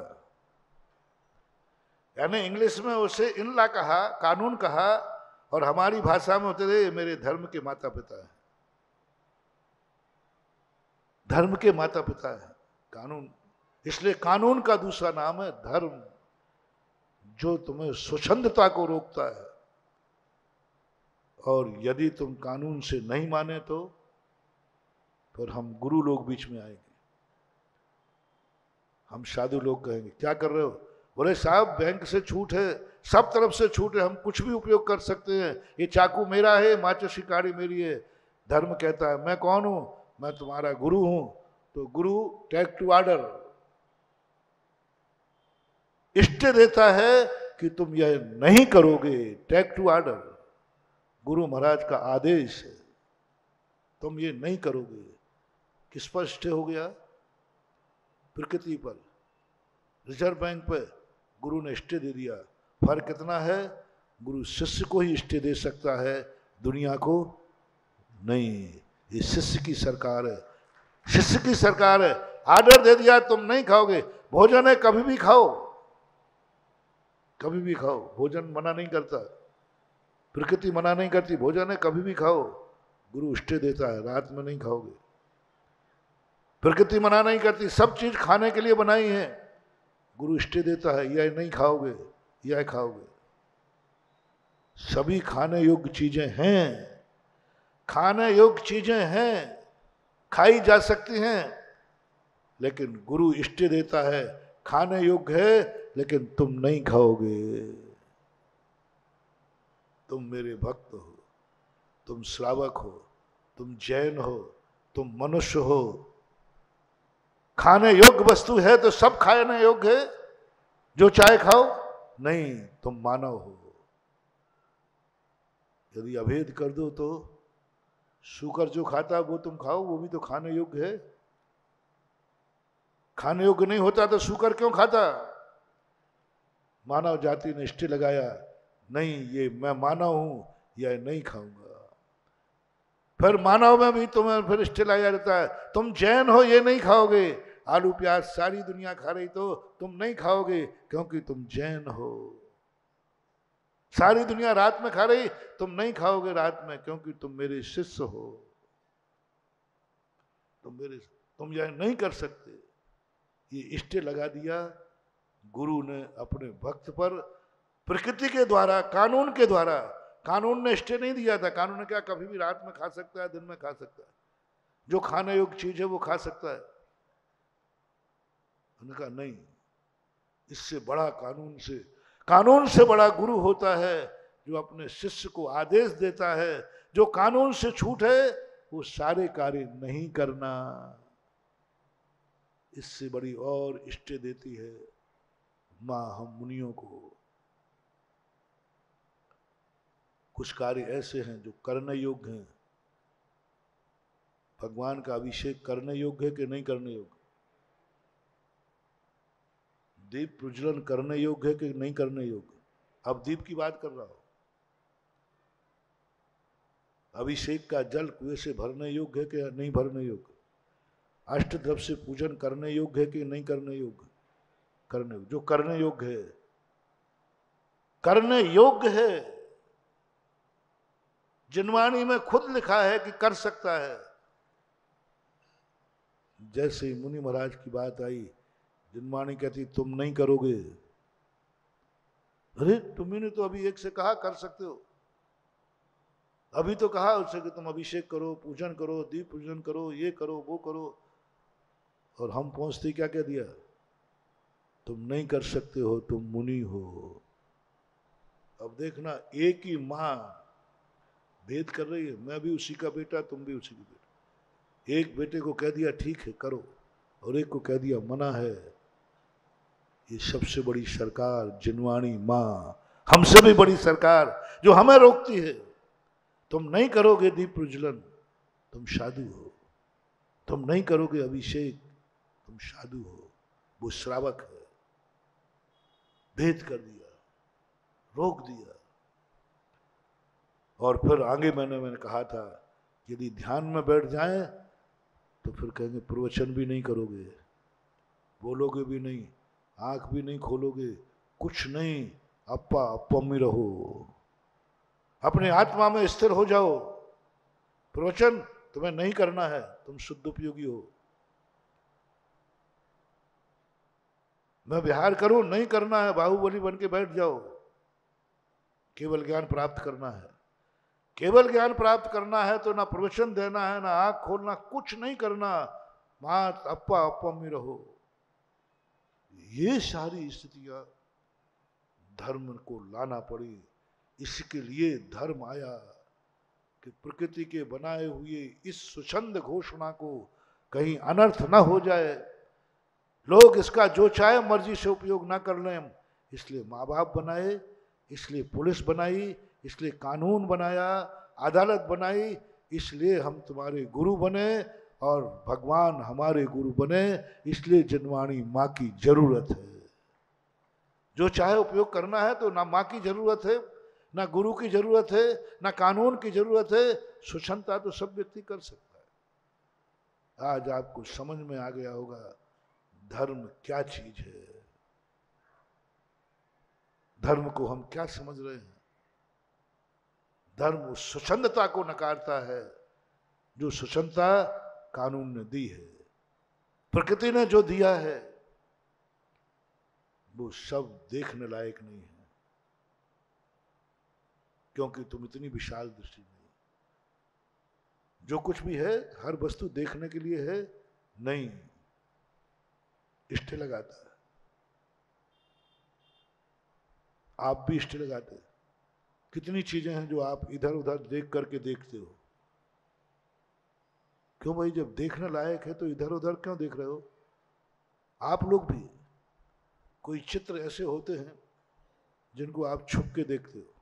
यानी इंग्लिश में उसे इन लॉ कहा, कानून कहा, और हमारी भाषा में होते थे मेरे धर्म के माता पिता है। धर्म के माता पिता है कानून। इसलिए कानून का दूसरा नाम है धर्म, जो तुम्हें स्वच्छंदता को रोकता है। और यदि तुम कानून से नहीं माने तो फिर हम गुरु लोग बीच में आएंगे, हम साधु लोग कहेंगे क्या कर रहे हो? बोले साहब बैंक से छूट है, सब तरफ से छूट है, हम कुछ भी उपयोग कर सकते हैं। ये चाकू मेरा है, माचिस की काड़ी मेरी है। धर्म कहता है मैं कौन हूं, मैं तुम्हारा गुरु हूं। तो गुरु टेक टू ऑर्डर, इष्ट देता है कि तुम यह नहीं करोगे, take to order. Guru Maharaj का आदेश है, तुम ये नहीं करोगे। किस पर स्टे हो गया? प्रकृति पर, रिजर्व बैंक पे गुरु ने स्टे दे दिया। फर्क कितना है, गुरु शिष्य को ही स्टे दे सकता है, दुनिया को नहीं। ये शिष्य की सरकार है, शिष्य की सरकार है। आर्डर दे दिया तुम नहीं खाओगे, भोजन है कभी भी खाओ, कभी भी खाओ, भोजन मना नहीं करता, प्रकृति मना नहीं करती, भोजन है कभी भी खाओ। गुरु स्टे देता है, रात में नहीं खाओगे। प्रकृति मना नहीं करती, सब चीज खाने के लिए बनाई है, गुरु स्टे देता है यह नहीं खाओगे, यह खाओगे। सभी खाने योग्य चीजें हैं, खाने योग्य चीजें हैं, खाई जा सकती हैं, लेकिन गुरु स्टे देता है खाने योग्य है, लेकिन तुम नहीं खाओगे। तुम मेरे भक्त हो, तुम श्रावक हो, तुम जैन हो, तुम मनुष्य हो। खाने योग्य वस्तु है तो सब खाने योग्य है, जो चाहे खाओ। नहीं, तुम मानव हो। यदि अभेद कर दो तो शुकर जो खाता है वो तुम खाओ, वो भी तो खाने योग्य है। खाने योग्य नहीं होता तो शुकर क्यों खाता? मानव जाति ने स्टे लगाया, नहीं ये मैं मानव हूं, यह नहीं खाऊंगा। फिर मानव में भी तुम्हें फिर स्टे लगाया जाता है, तुम जैन हो ये नहीं खाओगे। आलू प्याज सारी दुनिया खा रही तो तुम नहीं खाओगे क्योंकि तुम जैन हो। सारी दुनिया रात में खा रही, तुम नहीं खाओगे रात में क्योंकि तुम मेरे शिष्य हो। तुम यह नहीं कर सकते। ये स्टे लगा दिया गुरु ने अपने भक्त पर, प्रकृति के द्वारा, कानून के द्वारा। कानून ने स्टे नहीं दिया था। कानून ने क्या, कभी भी रात में खा सकता है, दिन में खा सकता है, जो खाने योग्य चीज है वो खा सकता है। उन्होंने कहा नहीं, इससे बड़ा कानून से बड़ा गुरु होता है, जो अपने शिष्य को आदेश देता है, जो कानून से छूट है वो सारे कार्य नहीं करना। इससे बड़ी और इष्टे देती है मां हम मुनियों को। कुछ कार्य ऐसे हैं जो करने योग्य हैं। भगवान का अभिषेक करने योग्य है कि नहीं करने योग्य? दीप प्रज्वलन करने योग्य है कि नहीं करने योग्य? अब दीप की बात कर रहा हूं। अभिषेक का जल कुएं से भरने योग्य है कि नहीं भरने योग्य? अष्टद्रव्य से पूजन करने योग्य है कि नहीं करने योग्य? करने योग्य। जो करने योग्य है, करने योग्य है, जिनवाणी में खुद लिखा है कि कर सकता है। जैसे ही मुनि महाराज की बात आई, जिनवाणी कहती तुम नहीं करोगे। अरे तुमने तो अभी एक से कहा कर सकते हो, अभी तो कहा उससे कि तुम अभिषेक करो, पूजन करो, दीप पूजन करो, ये करो वो करो, और हम पहुंचते क्या कह दिया, तुम नहीं कर सकते हो, तुम मुनि हो। अब देखना, एक ही मां भेद कर रही है, मैं भी उसी का बेटा, तुम भी उसी की बेटा। एक बेटे को कह दिया ठीक है करो, और एक को कह दिया मना है। ये सबसे बड़ी सरकार जिनवाणी मां, हमसे भी बड़ी सरकार, जो हमें रोकती है। तुम नहीं करोगे दीप प्रज्वलन, तुम साधु हो। तुम नहीं करोगे अभिषेक, तुम साधु हो। वो श्रावक है। भेद कर दिया, रोक दिया। और फिर आगे मैंने कहा था, यदि ध्यान में बैठ जाए तो फिर कहेंगे प्रवचन भी नहीं करोगे, बोलोगे भी नहीं, आंख भी नहीं खोलोगे, कुछ नहीं, अप्पा अप्पम ही रहो, अपने आत्मा में स्थिर हो जाओ। प्रवचन तुम्हें नहीं करना है, तुम शुद्ध उपयोगी हो। मैं विहार करूं, नहीं करना है, बाहुबली बन के बैठ जाओ। केवल ज्ञान प्राप्त करना है। केवल ज्ञान प्राप्त करना है तो ना प्रवचन देना है, ना आंख खोलना, कुछ नहीं करना, मात अप्पा अप्पम ही रहो। ये सारी स्थितियां धर्म को लाना पड़े। इसके लिए धर्म आया कि प्रकृति के बनाए हुए इस स्वच्छंद घोषणा को कहीं अनर्थ ना हो जाए, लोग इसका जो चाहे मर्जी से उपयोग ना कर लें। इसलिए माँ बाप बनाए, इसलिए पुलिस बनाई, इसलिए कानून बनाया, अदालत बनाई, इसलिए हम तुम्हारे गुरु बने और भगवान हमारे गुरु बने। इसलिए जनवाणी माँ की जरूरत है। जो चाहे उपयोग करना है तो ना माँ की जरूरत है, ना गुरु की जरूरत है, ना कानून की जरूरत है। स्वच्छंदता तो सब व्यक्ति कर सकता है। आज आपको समझ में आ गया होगा धर्म क्या चीज है, धर्म को हम क्या समझ रहे हैं। धर्म उस स्वच्छंदता को नकारता है जो स्वच्छंदता कानून ने दी है, प्रकृति ने जो दिया है वो सब देखने लायक नहीं है, क्योंकि तुम इतनी विशाल दृष्टि नहीं। जो कुछ भी है हर वस्तु देखने के लिए है नहीं, इष्टे लगाता है। आप भी इष्टे लगाते हैं। कितनी चीजें हैं जो आप इधर उधर देख करके देखते हो। क्यों भाई, जब देखने लायक है तो इधर उधर क्यों देख रहे हो। आप लोग भी कोई चित्र ऐसे होते हैं जिनको आप छुप के देखते हो।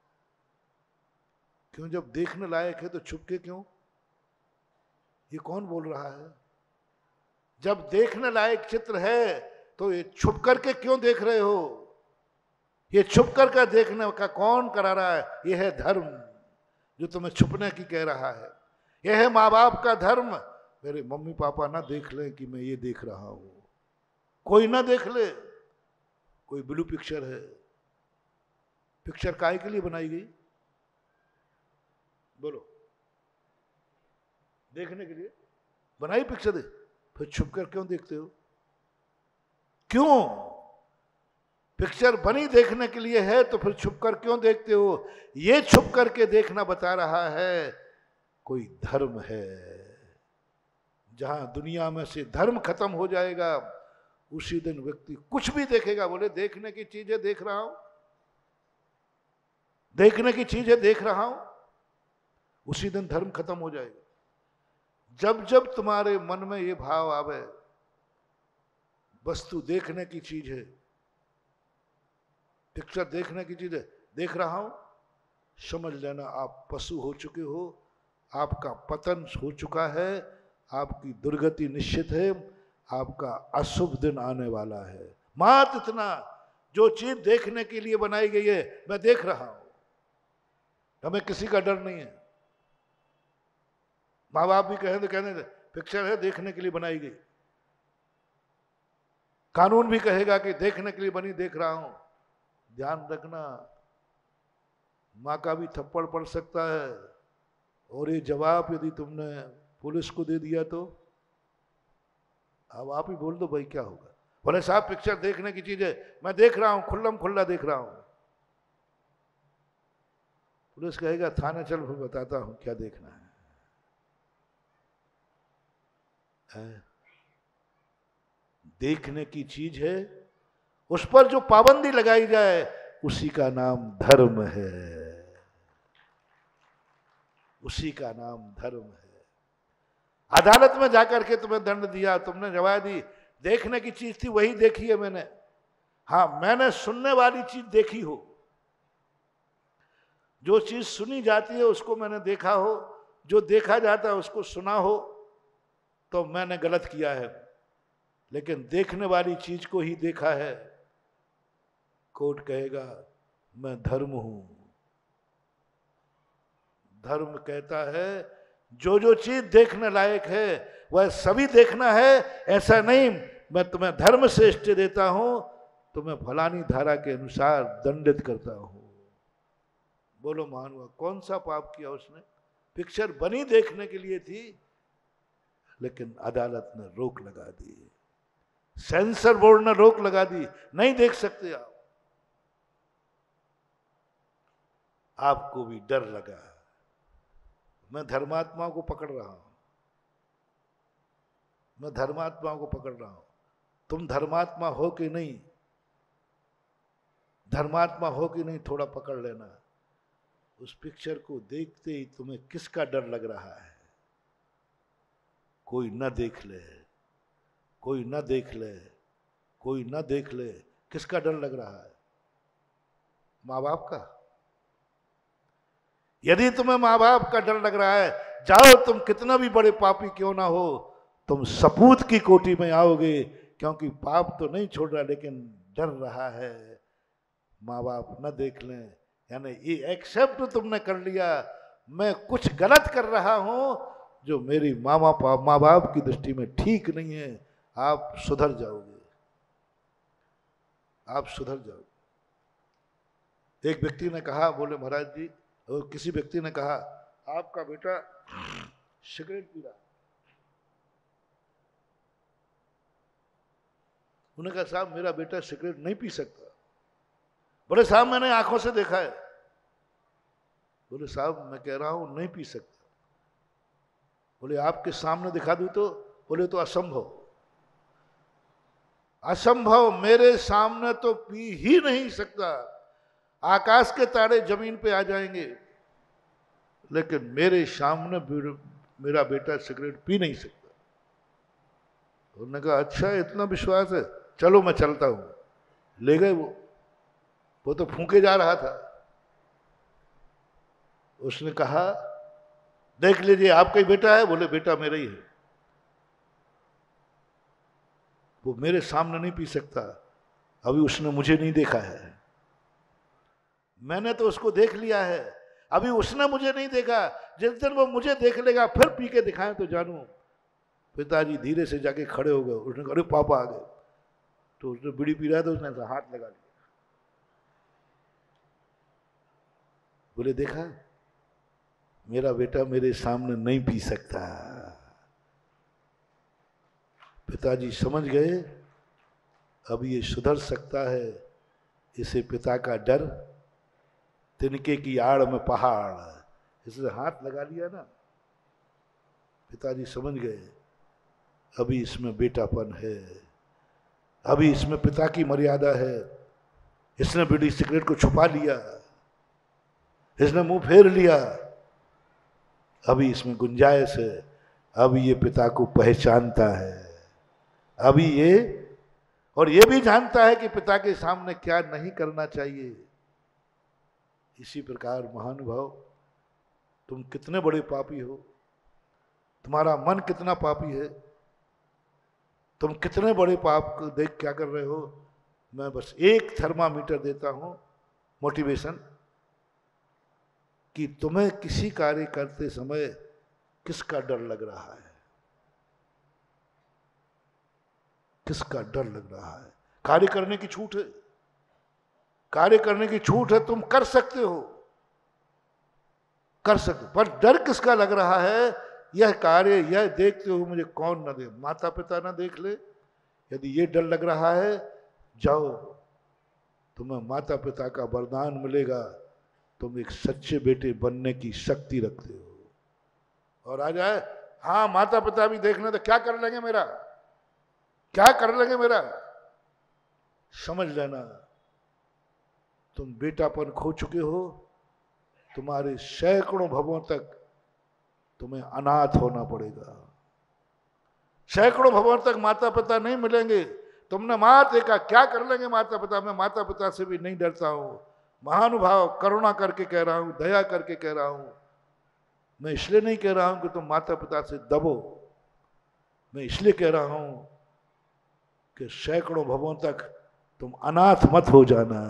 क्यों, जब देखने लायक है तो छुप के क्यों। ये कौन बोल रहा है। जब देखने लायक चित्र है तो ये छुप करके क्यों देख रहे हो। ये छुप करके देखने का कौन करा रहा है। यह है धर्म जो तुम्हें छुपने की कह रहा है। यह है माँ बाप का धर्म। मेरे मम्मी पापा ना देख लें कि मैं ये देख रहा हूं, कोई ना देख ले। कोई ब्लू पिक्चर है, पिक्चर काहे के लिए बनाई गई बोलो। देखने के लिए बनाई पिक्चर है, फिर छुप कर क्यों देखते हो। क्यों, पिक्चर बनी देखने के लिए है तो फिर छुप कर क्यों देखते हो। ये छुप करके देखना बता रहा है कोई धर्म है। जहां दुनिया में से धर्म खत्म हो जाएगा उसी दिन व्यक्ति कुछ भी देखेगा। बोले देखने की चीजें देख रहा हूं, देखने की चीजें देख रहा हूं, उसी दिन धर्म खत्म हो जाएगा। जब जब तुम्हारे मन में ये भाव आवे वस्तु देखने की चीज है, पिक्चर देखने की चीज है, देख रहा हूं, समझ लेना आप पशु हो चुके हो। आपका पतन हो चुका है, आपकी दुर्गति निश्चित है, आपका अशुभ दिन आने वाला है। मात्र इतना, जो चीज देखने के लिए बनाई गई है मैं देख रहा हूं, हमें किसी का डर नहीं है। माँ बाप भी कहें तो कहने दे, पिक्चर है देखने के लिए बनाई गई। कानून भी कहेगा कि देखने के लिए बनी, देख रहा हूं। ध्यान रखना, माँ का भी थप्पड़ पड़ सकता है और ये जवाब यदि तुमने पुलिस को दे दिया तो अब आप ही बोल दो भाई क्या होगा। बोले साहब पिक्चर देखने की चीज है, मैं देख रहा हूं, खुल्लम खुल्ला देख रहा हूं। पुलिस कहेगा थाने चल, फिर बताता हूं क्या देखना है। देखने की चीज है, उस पर जो पाबंदी लगाई जाए उसी का नाम धर्म है, उसी का नाम धर्म है। अदालत में जाकर के तुम्हें दंड दिया, तुमने जवाब दी देखने की चीज थी वही देखी है मैंने। हाँ, मैंने सुनने वाली चीज देखी हो, जो चीज सुनी जाती है उसको मैंने देखा हो, जो देखा जाता है उसको सुना हो, तो मैंने गलत किया है। लेकिन देखने वाली चीज को ही देखा है, कोर्ट कहेगा मैं धर्म हूं। धर्म कहता है जो जो चीज देखने लायक है वह सभी देखना है। ऐसा नहीं मैं तुम्हें धर्म से स्टे देता हूं, तुम्हें फलानी धारा के अनुसार दंडित करता हूं। बोलो मान हुआ, कौन सा पाप किया उसने। पिक्चर बनी देखने के लिए थी, लेकिन अदालत ने रोक लगा दी, सेंसर बोर्ड ने रोक लगा दी, नहीं देख सकते आप। आपको भी डर लगा, मैं धर्मात्माओं को पकड़ रहा हूं, मैं धर्मात्माओं को पकड़ रहा हूं। तुम धर्मात्मा हो कि नहीं, धर्मात्मा हो कि नहीं थोड़ा पकड़ लेना। उस पिक्चर को देखते ही तुम्हें किसका डर लग रहा है? कोई न देख ले, कोई न देख ले, कोई न देख ले, किसका डर लग रहा है? माँ बाप का। यदि तुम्हें माँ बाप का डर लग रहा है, जाओ, तुम कितना भी बड़े पापी क्यों ना हो, तुम सपूत की कोटि में आओगे, क्योंकि पाप तो नहीं छोड़ रहा लेकिन डर रहा है माँ बाप न देख लें। यानी ये एक्सेप्ट तुमने कर लिया, मैं कुछ गलत कर रहा हूं जो मेरी माँ बाप की दृष्टि में ठीक नहीं है। आप सुधर जाओगे, आप सुधर जाओगे। एक व्यक्ति ने कहा, बोले महाराज जी, और किसी व्यक्ति ने कहा आपका बेटा सिगरेट पी रहा। उन्होंने कहा साहब मेरा बेटा सिगरेट नहीं पी सकता। बोले साहब मैंने आंखों से देखा है। बोले साहब मैं कह रहा हूं नहीं पी सकता। बोले आपके सामने दिखा दूं तो? बोले तो असंभव, असंभव, मेरे सामने तो पी ही नहीं सकता। आकाश के तारे जमीन पे आ जाएंगे लेकिन मेरे सामने मेरा बेटा सिगरेट पी नहीं सकता। उन्होंने कहा अच्छा इतना विश्वास है, चलो मैं चलता हूं। ले गए वो तो फूंके जा रहा था। उसने कहा देख लीजिए आपका ही बेटा है। बोले बेटा मेरा ही है, वो मेरे सामने नहीं पी सकता। अभी उसने मुझे नहीं देखा है, मैंने तो उसको देख लिया है, अभी उसने मुझे नहीं देखा। जिस दिन वो मुझे देख लेगा फिर पी के दिखाएं तो जानू। पिताजी धीरे से जाके खड़े हो गए। उसने कहा अरे पापा आ गए। तो उसने बीड़ी पी रहा है तो उसने ऐसा हाथ लगा लिया। बोले देखा मेरा बेटा मेरे सामने नहीं पी सकता। पिताजी समझ गए अब ये सुधर सकता है, इसे पिता का डर, तिनके की आड़ में पहाड़, इसने हाथ लगा लिया ना। पिताजी समझ गए अभी इसमें बेटापन है, अभी इसमें पिता की मर्यादा है। इसने बीड़ी सिगरेट को छुपा लिया, इसने मुंह फेर लिया, अभी इसमें गुंजाइश है, अभी ये पिता को पहचानता है, अभी ये, और ये भी जानता है कि पिता के सामने क्या नहीं करना चाहिए। इसी प्रकार महानुभाव तुम कितने बड़े पापी हो, तुम्हारा मन कितना पापी है, तुम कितने बड़े पाप को देख क्या कर रहे हो। मैं बस एक थर्मामीटर देता हूं मोटिवेशन, कि तुम्हें किसी कार्य करते समय किसका डर लग रहा है, किसका डर लग रहा है। कार्य करने की छूट है, कार्य करने की छूट है, तुम कर सकते हो, कर सकते, पर डर किसका लग रहा है। यह कार्य यह देखते हो मुझे कौन न दे, माता पिता ना देख ले। यदि ये डर लग रहा है जाओ, तुम्हें माता पिता का वरदान मिलेगा, तुम एक सच्चे बेटे बनने की शक्ति रखते हो। और आ जाए हाँ माता पिता भी देखने तो क्या कर लेंगे मेरा, क्या कर लेंगे मेरा, समझ लेना तुम बेटापन खो चुके हो। तुम्हारे सैकड़ों भवों तक तुम्हें अनाथ होना पड़ेगा, सैकड़ों भवों तक माता पिता नहीं मिलेंगे। तुमने माँ देखा क्या कर लेंगे माता पिता, मैं माता पिता से भी नहीं डरता हूं। महानुभाव करुणा करके कह रहा हूं, दया करके कह रहा हूं, मैं इसलिए नहीं कह रहा हूं कि तुम माता पिता से दबो, मैं इसलिए कह रहा हूं कि सैकड़ों भवों तक तुम अनाथ मत हो जाना।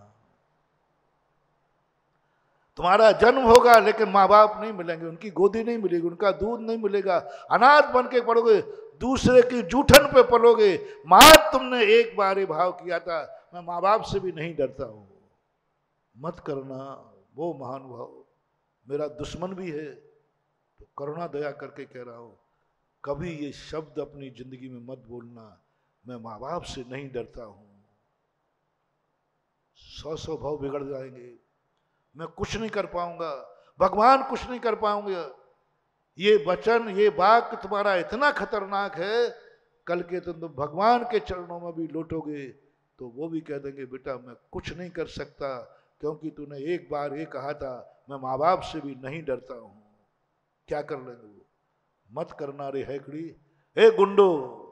तुम्हारा जन्म होगा लेकिन माँ बाप नहीं मिलेंगे, उनकी गोदी नहीं मिलेगी, उनका दूध नहीं मिलेगा, अनाथ बन के पड़ोगे, दूसरे की जूठन पे पलोगे। माँ तुमने एक बार ही भाव किया था, मैं माँ बाप से भी नहीं डरता हूं, मत करना। वो महानुभाव मेरा दुश्मन भी है तो करुणा दया करके कह रहा हूं, कभी ये शब्द अपनी जिंदगी में मत बोलना, मैं माँ बाप से नहीं डरता हूं। 100 भाव बिगड़ जाएंगे, मैं कुछ नहीं कर पाऊंगा, भगवान कुछ नहीं कर पाऊंगा। ये वचन ये वाक्य तुम्हारा इतना खतरनाक है, कल के तुम भगवान के चरणों में भी लौटोगे तो वो भी कह देंगे बेटा मैं कुछ नहीं कर सकता, क्योंकि तूने एक बार ये कहा था मैं माँ बाप से भी नहीं डरता हूं। क्या कर लेंगे वो? मत करना रे हैकड़ी, हे गुंडो,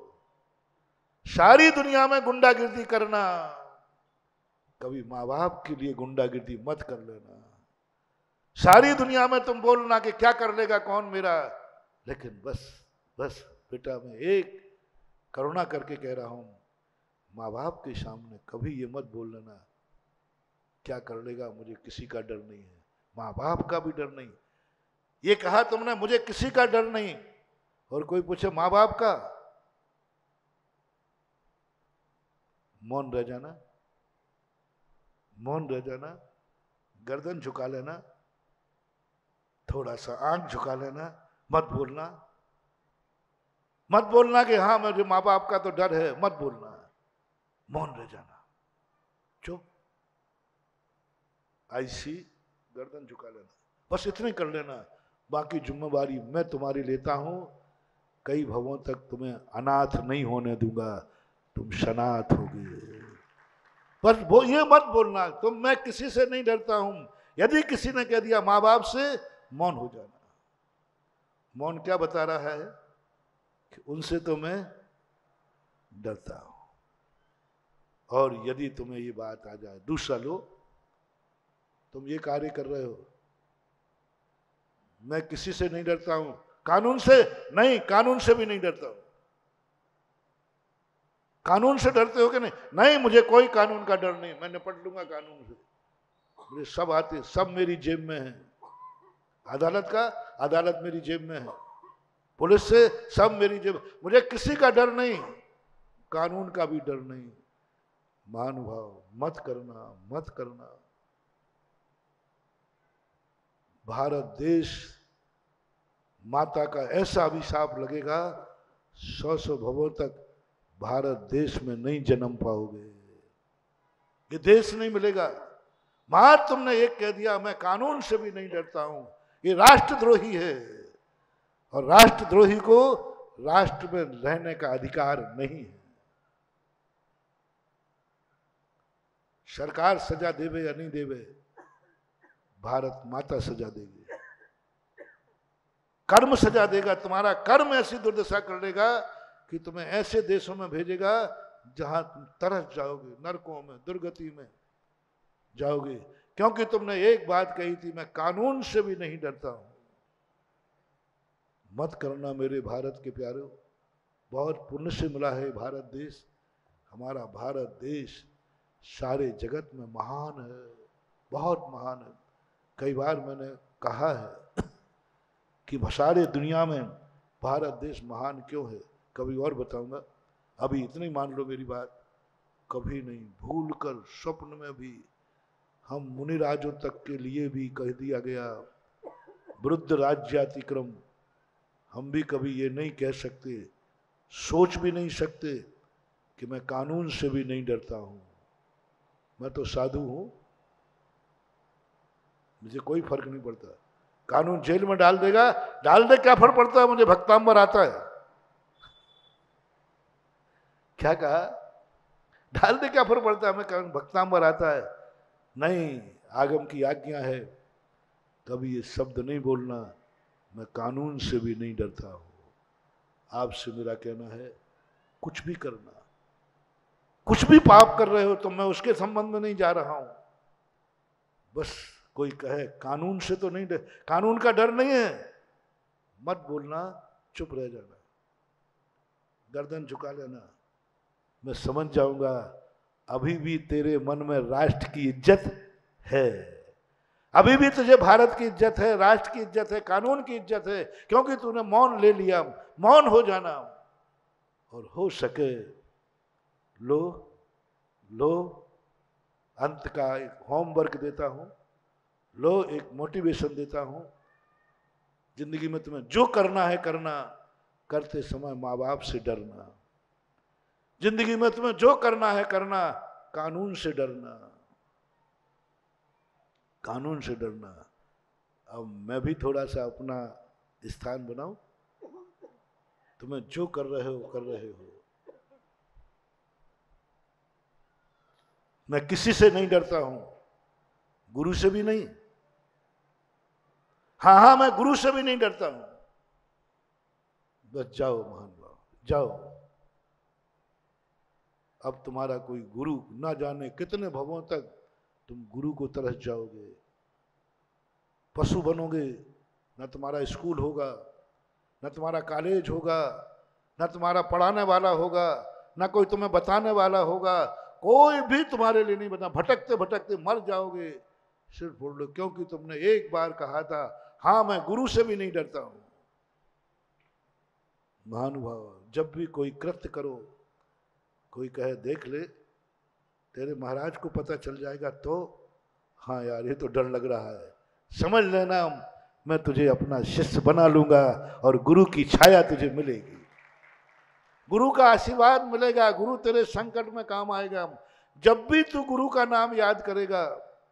सारी दुनिया में गुंडागिर्दी करना, कभी माँ बाप के लिए गुंडागिर्दी मत कर लेना। सारी दुनिया में तुम बोलना कि क्या कर लेगा कौन मेरा, लेकिन बस बस बेटा मैं एक करुणा करके कह रहा हूं, माँ बाप के सामने कभी ये मत बोल लेना क्या कर लेगा, मुझे किसी का डर नहीं है, माँ बाप का भी डर नहीं। ये कहा तुमने मुझे किसी का डर नहीं, और कोई पूछे माँ बाप का, मौन रह जाना, मौन रह जाना, गर्दन झुका लेना, थोड़ा सा आंख झुका लेना, मत बोलना, मत बोलना कि हाँ मेरे माँ बाप का तो डर है, मत बोलना, मौन रह जाना, चुप, ऐसी गर्दन झुका लेना, बस इतने कर लेना, बाकी जिम्मेवारी मैं तुम्हारी लेता हूं, कई भवों तक तुम्हें अनाथ नहीं होने दूंगा, तुम शनाथ होगे। बस वो ये मत बोलना तुम मैं किसी से नहीं डरता हूं, यदि किसी ने कह दिया माँ बाप से, मौन हो जाना। मौन क्या बता रहा है कि उनसे तो मैं डरता हूं। और यदि तुम्हें ये बात आ जाए, दूसरा लो, तुम ये कार्य कर रहे हो, मैं किसी से नहीं डरता हूं, कानून से नहीं, कानून से भी नहीं डरता हूं। कानून से डरते हो कि नहीं? नहीं, मुझे कोई कानून का डर नहीं, मैं निपट लूंगा कानून से, मुझे सब आते, सब मेरी जेब में है। अदालत का, अदालत मेरी जेब में है, पुलिस से सब मेरी जेब, मुझे किसी का डर नहीं, कानून का भी डर नहीं। महानुभाव, मत करना, मत करना। भारत देश माता का ऐसा अभिशाप लगेगा, 100 भवों तक भारत देश में नहीं जन्म पाओगे, ये देश नहीं मिलेगा। मां तुमने एक कह दिया मैं कानून से भी नहीं डरता हूं, ये राष्ट्रद्रोही है, और राष्ट्रद्रोही को राष्ट्र में रहने का अधिकार नहीं है। सरकार सजा देवे या नहीं देवे, भारत माता सजा देगी, कर्म सजा देगा, तुम्हारा कर्म ऐसी दुर्दशा कर देगा कि तुम्हें ऐसे देशों में भेजेगा जहां तुम तरस जाओगे, नरकों में, दुर्गति में जाओगे, क्योंकि तुमने एक बात कही थी मैं कानून से भी नहीं डरता हूं। मत करना मेरे भारत के प्यारों, बहुत पुण्य से मिला है भारत देश। हमारा भारत देश सारे जगत में महान है, बहुत महान है। कई बार मैंने कहा है कि सारे दुनिया में भारत देश महान क्यों है, कभी और बताऊंगा, अभी इतनी मान लो मेरी बात, कभी नहीं भूलकर स्वप्न में भी हम मुनिराजों तक के लिए भी कह दिया गया वृद्ध राज्यातिक्रम, हम भी कभी ये नहीं कह सकते, सोच भी नहीं सकते कि मैं कानून से भी नहीं डरता हूं, मैं तो साधु हूं, मुझे कोई फर्क नहीं पड़ता। कानून जेल में डाल देगा, डाल दे, क्या फर्क पड़ता है, मुझे भक्तांबर आता है। क्या कहा? डाल दे, क्या फर्क पड़ता है, हमें भक्तांबर आता है। नहीं, आगम की आज्ञा है, कभी ये शब्द नहीं बोलना, मैं कानून से भी नहीं डरता हूं। आपसे मेरा कहना है, कुछ भी करना, कुछ भी पाप कर रहे हो तो मैं उसके संबंध में नहीं जा रहा हूं, बस कोई कहे कानून से तो नहीं डर, कानून का डर नहीं है, मत बोलना, चुप रह जाना, गर्दन झुका लेना, मैं समझ जाऊंगा अभी भी तेरे मन में राष्ट्र की इज्जत है, अभी भी तुझे भारत की इज्जत है, राष्ट्र की इज्जत है, कानून की इज्जत है, क्योंकि तूने मौन ले लिया। मौन हो जाना, और हो सके लो लो अंत का एक होमवर्क देता हूं, लो एक मोटिवेशन देता हूं, जिंदगी में तुम्हें जो करना है करना, करते समय माँ बाप से डरना, जिंदगी में तुम्हें जो करना है करना, कानून से डरना, कानून से डरना। अब मैं भी थोड़ा सा अपना स्थान बनाऊं, तुम्हें जो कर रहे हो कर रहे हो, मैं किसी से नहीं डरता हूं, गुरु से भी नहीं। हाँ, मैं गुरु से भी नहीं डरता हूं। बस जाओ महानुभाव, जाओ। अब तुम्हारा कोई गुरु, ना जाने कितने भवों तक तुम गुरु को तरस जाओगे, पशु बनोगे। न तुम्हारा स्कूल होगा, न तुम्हारा कॉलेज होगा, न तुम्हारा पढ़ाने वाला होगा, न कोई तुम्हें बताने वाला होगा, कोई भी तुम्हारे लिए नहीं बता। भटकते भटकते मर जाओगे सिर्फ बोल लो क्योंकि तुमने एक बार कहा था हाँ मैं गुरु से भी नहीं डरता हूं। महानुभाव, जब भी कोई कृत्य करो, कोई कहे देख ले तेरे महाराज को पता चल जाएगा, तो हाँ यार ये तो डर लग रहा है, समझ लेना मैं तुझे अपना शिष्य बना लूंगा और गुरु की छाया तुझे मिलेगी, गुरु का आशीर्वाद मिलेगा, गुरु तेरे संकट में काम आएगा। जब भी तू गुरु का नाम याद करेगा,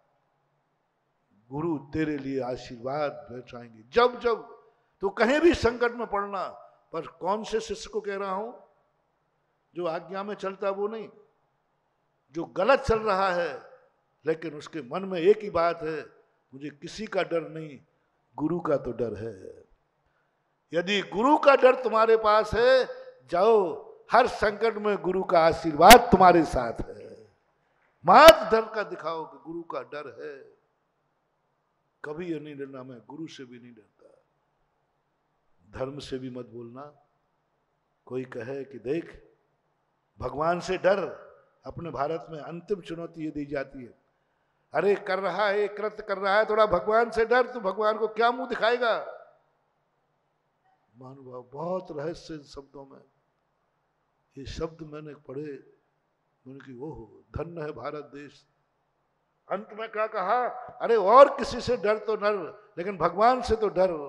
गुरु तेरे लिए आशीर्वाद बचाएंगे। जब जब तू कहीं भी संकट में पड़ना, पर कौन से शिष्य को कह रहा हूं? जो आज्ञा में चलता वो नहीं, जो गलत चल रहा है लेकिन उसके मन में एक ही बात है, मुझे किसी का डर नहीं, गुरु का तो डर है। यदि गुरु का डर तुम्हारे पास है, जाओ, हर संकट में गुरु का आशीर्वाद तुम्हारे साथ है। मत डर का दिखाओ कि गुरु का डर है। कभी ये नहीं डरना, मैं गुरु से भी नहीं डरता। धर्म से भी मत बोलना। कोई कहे कि देख भगवान से डर, अपने भारत में अंतिम चुनौती ये दी जाती है, अरे कर रहा है कृत्य कर रहा है, थोड़ा भगवान से डर, तो भगवान को क्या मुंह दिखाएगा? महानुभाव, बहुत रहस्य शब्दों में, ये शब्द मैंने पढ़े, मैंने कि ओहो धन्य है भारत देश। अंत में क्या कहा? अरे और किसी से डर तो डर, लेकिन भगवान से तो डर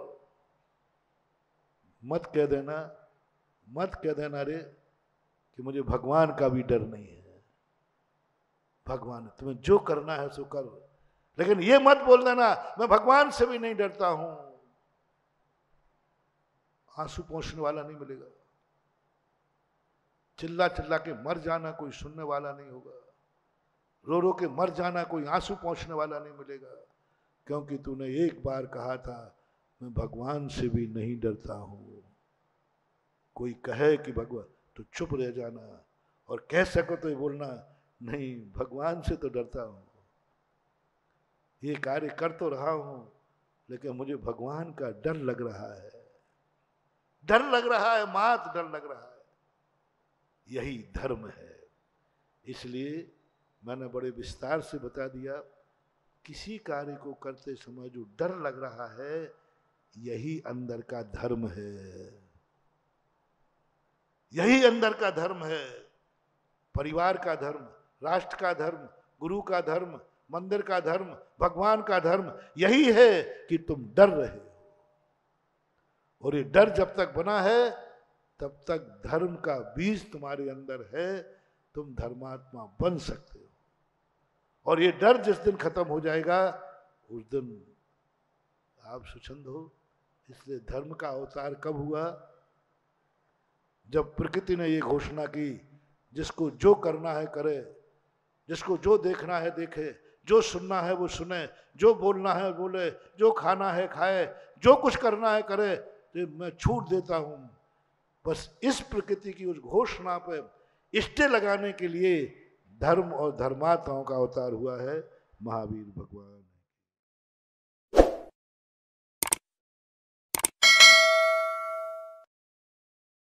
मत कह देना, मत कह देना रे कि मुझे भगवान का भी डर नहीं है। भगवान तुम्हें जो करना है सो कर, लेकिन ये मत बोल देना मैं भगवान से भी नहीं डरता हूं। आंसू पोंछने वाला नहीं मिलेगा, चिल्ला चिल्ला के मर जाना कोई सुनने वाला नहीं होगा, रो रो के मर जाना कोई आंसू पोंछने वाला नहीं मिलेगा, क्योंकि तूने एक बार कहा था मैं भगवान से भी नहीं डरता हूं। कोई कहे कि भगवान, तो चुप रह जाना, और कह सको तो ये बोलना नहीं भगवान से तो डरता हूं, ये कार्य कर तो रहा हूं लेकिन मुझे भगवान का डर लग रहा है, डर लग रहा है, मात डर लग रहा है। यही धर्म है। इसलिए मैंने बड़े विस्तार से बता दिया, किसी कार्य को करते समय जो डर लग रहा है, यही अंदर का धर्म है, यही अंदर का धर्म है। परिवार का धर्म, राष्ट्र का धर्म, गुरु का धर्म, मंदिर का धर्म, भगवान का धर्म यही है कि तुम डर रहे हो। और ये डर जब तक बना है तब तक धर्म का बीज तुम्हारे अंदर है, तुम धर्मात्मा बन सकते हो। और ये डर जिस दिन खत्म हो जाएगा उस दिन आप स्वच्छंद हो। इसलिए धर्म का अवतार कब हुआ? जब प्रकृति ने ये घोषणा की, जिसको जो करना है करे, जिसको जो देखना है देखे, जो सुनना है वो सुने, जो बोलना है बोले, जो खाना है खाए, जो कुछ करना है करे, तो मैं छूट देता हूं। बस इस प्रकृति की उस घोषणा पे स्टे लगाने के लिए धर्म और धर्मात्माओं का अवतार हुआ है महावीर भगवान।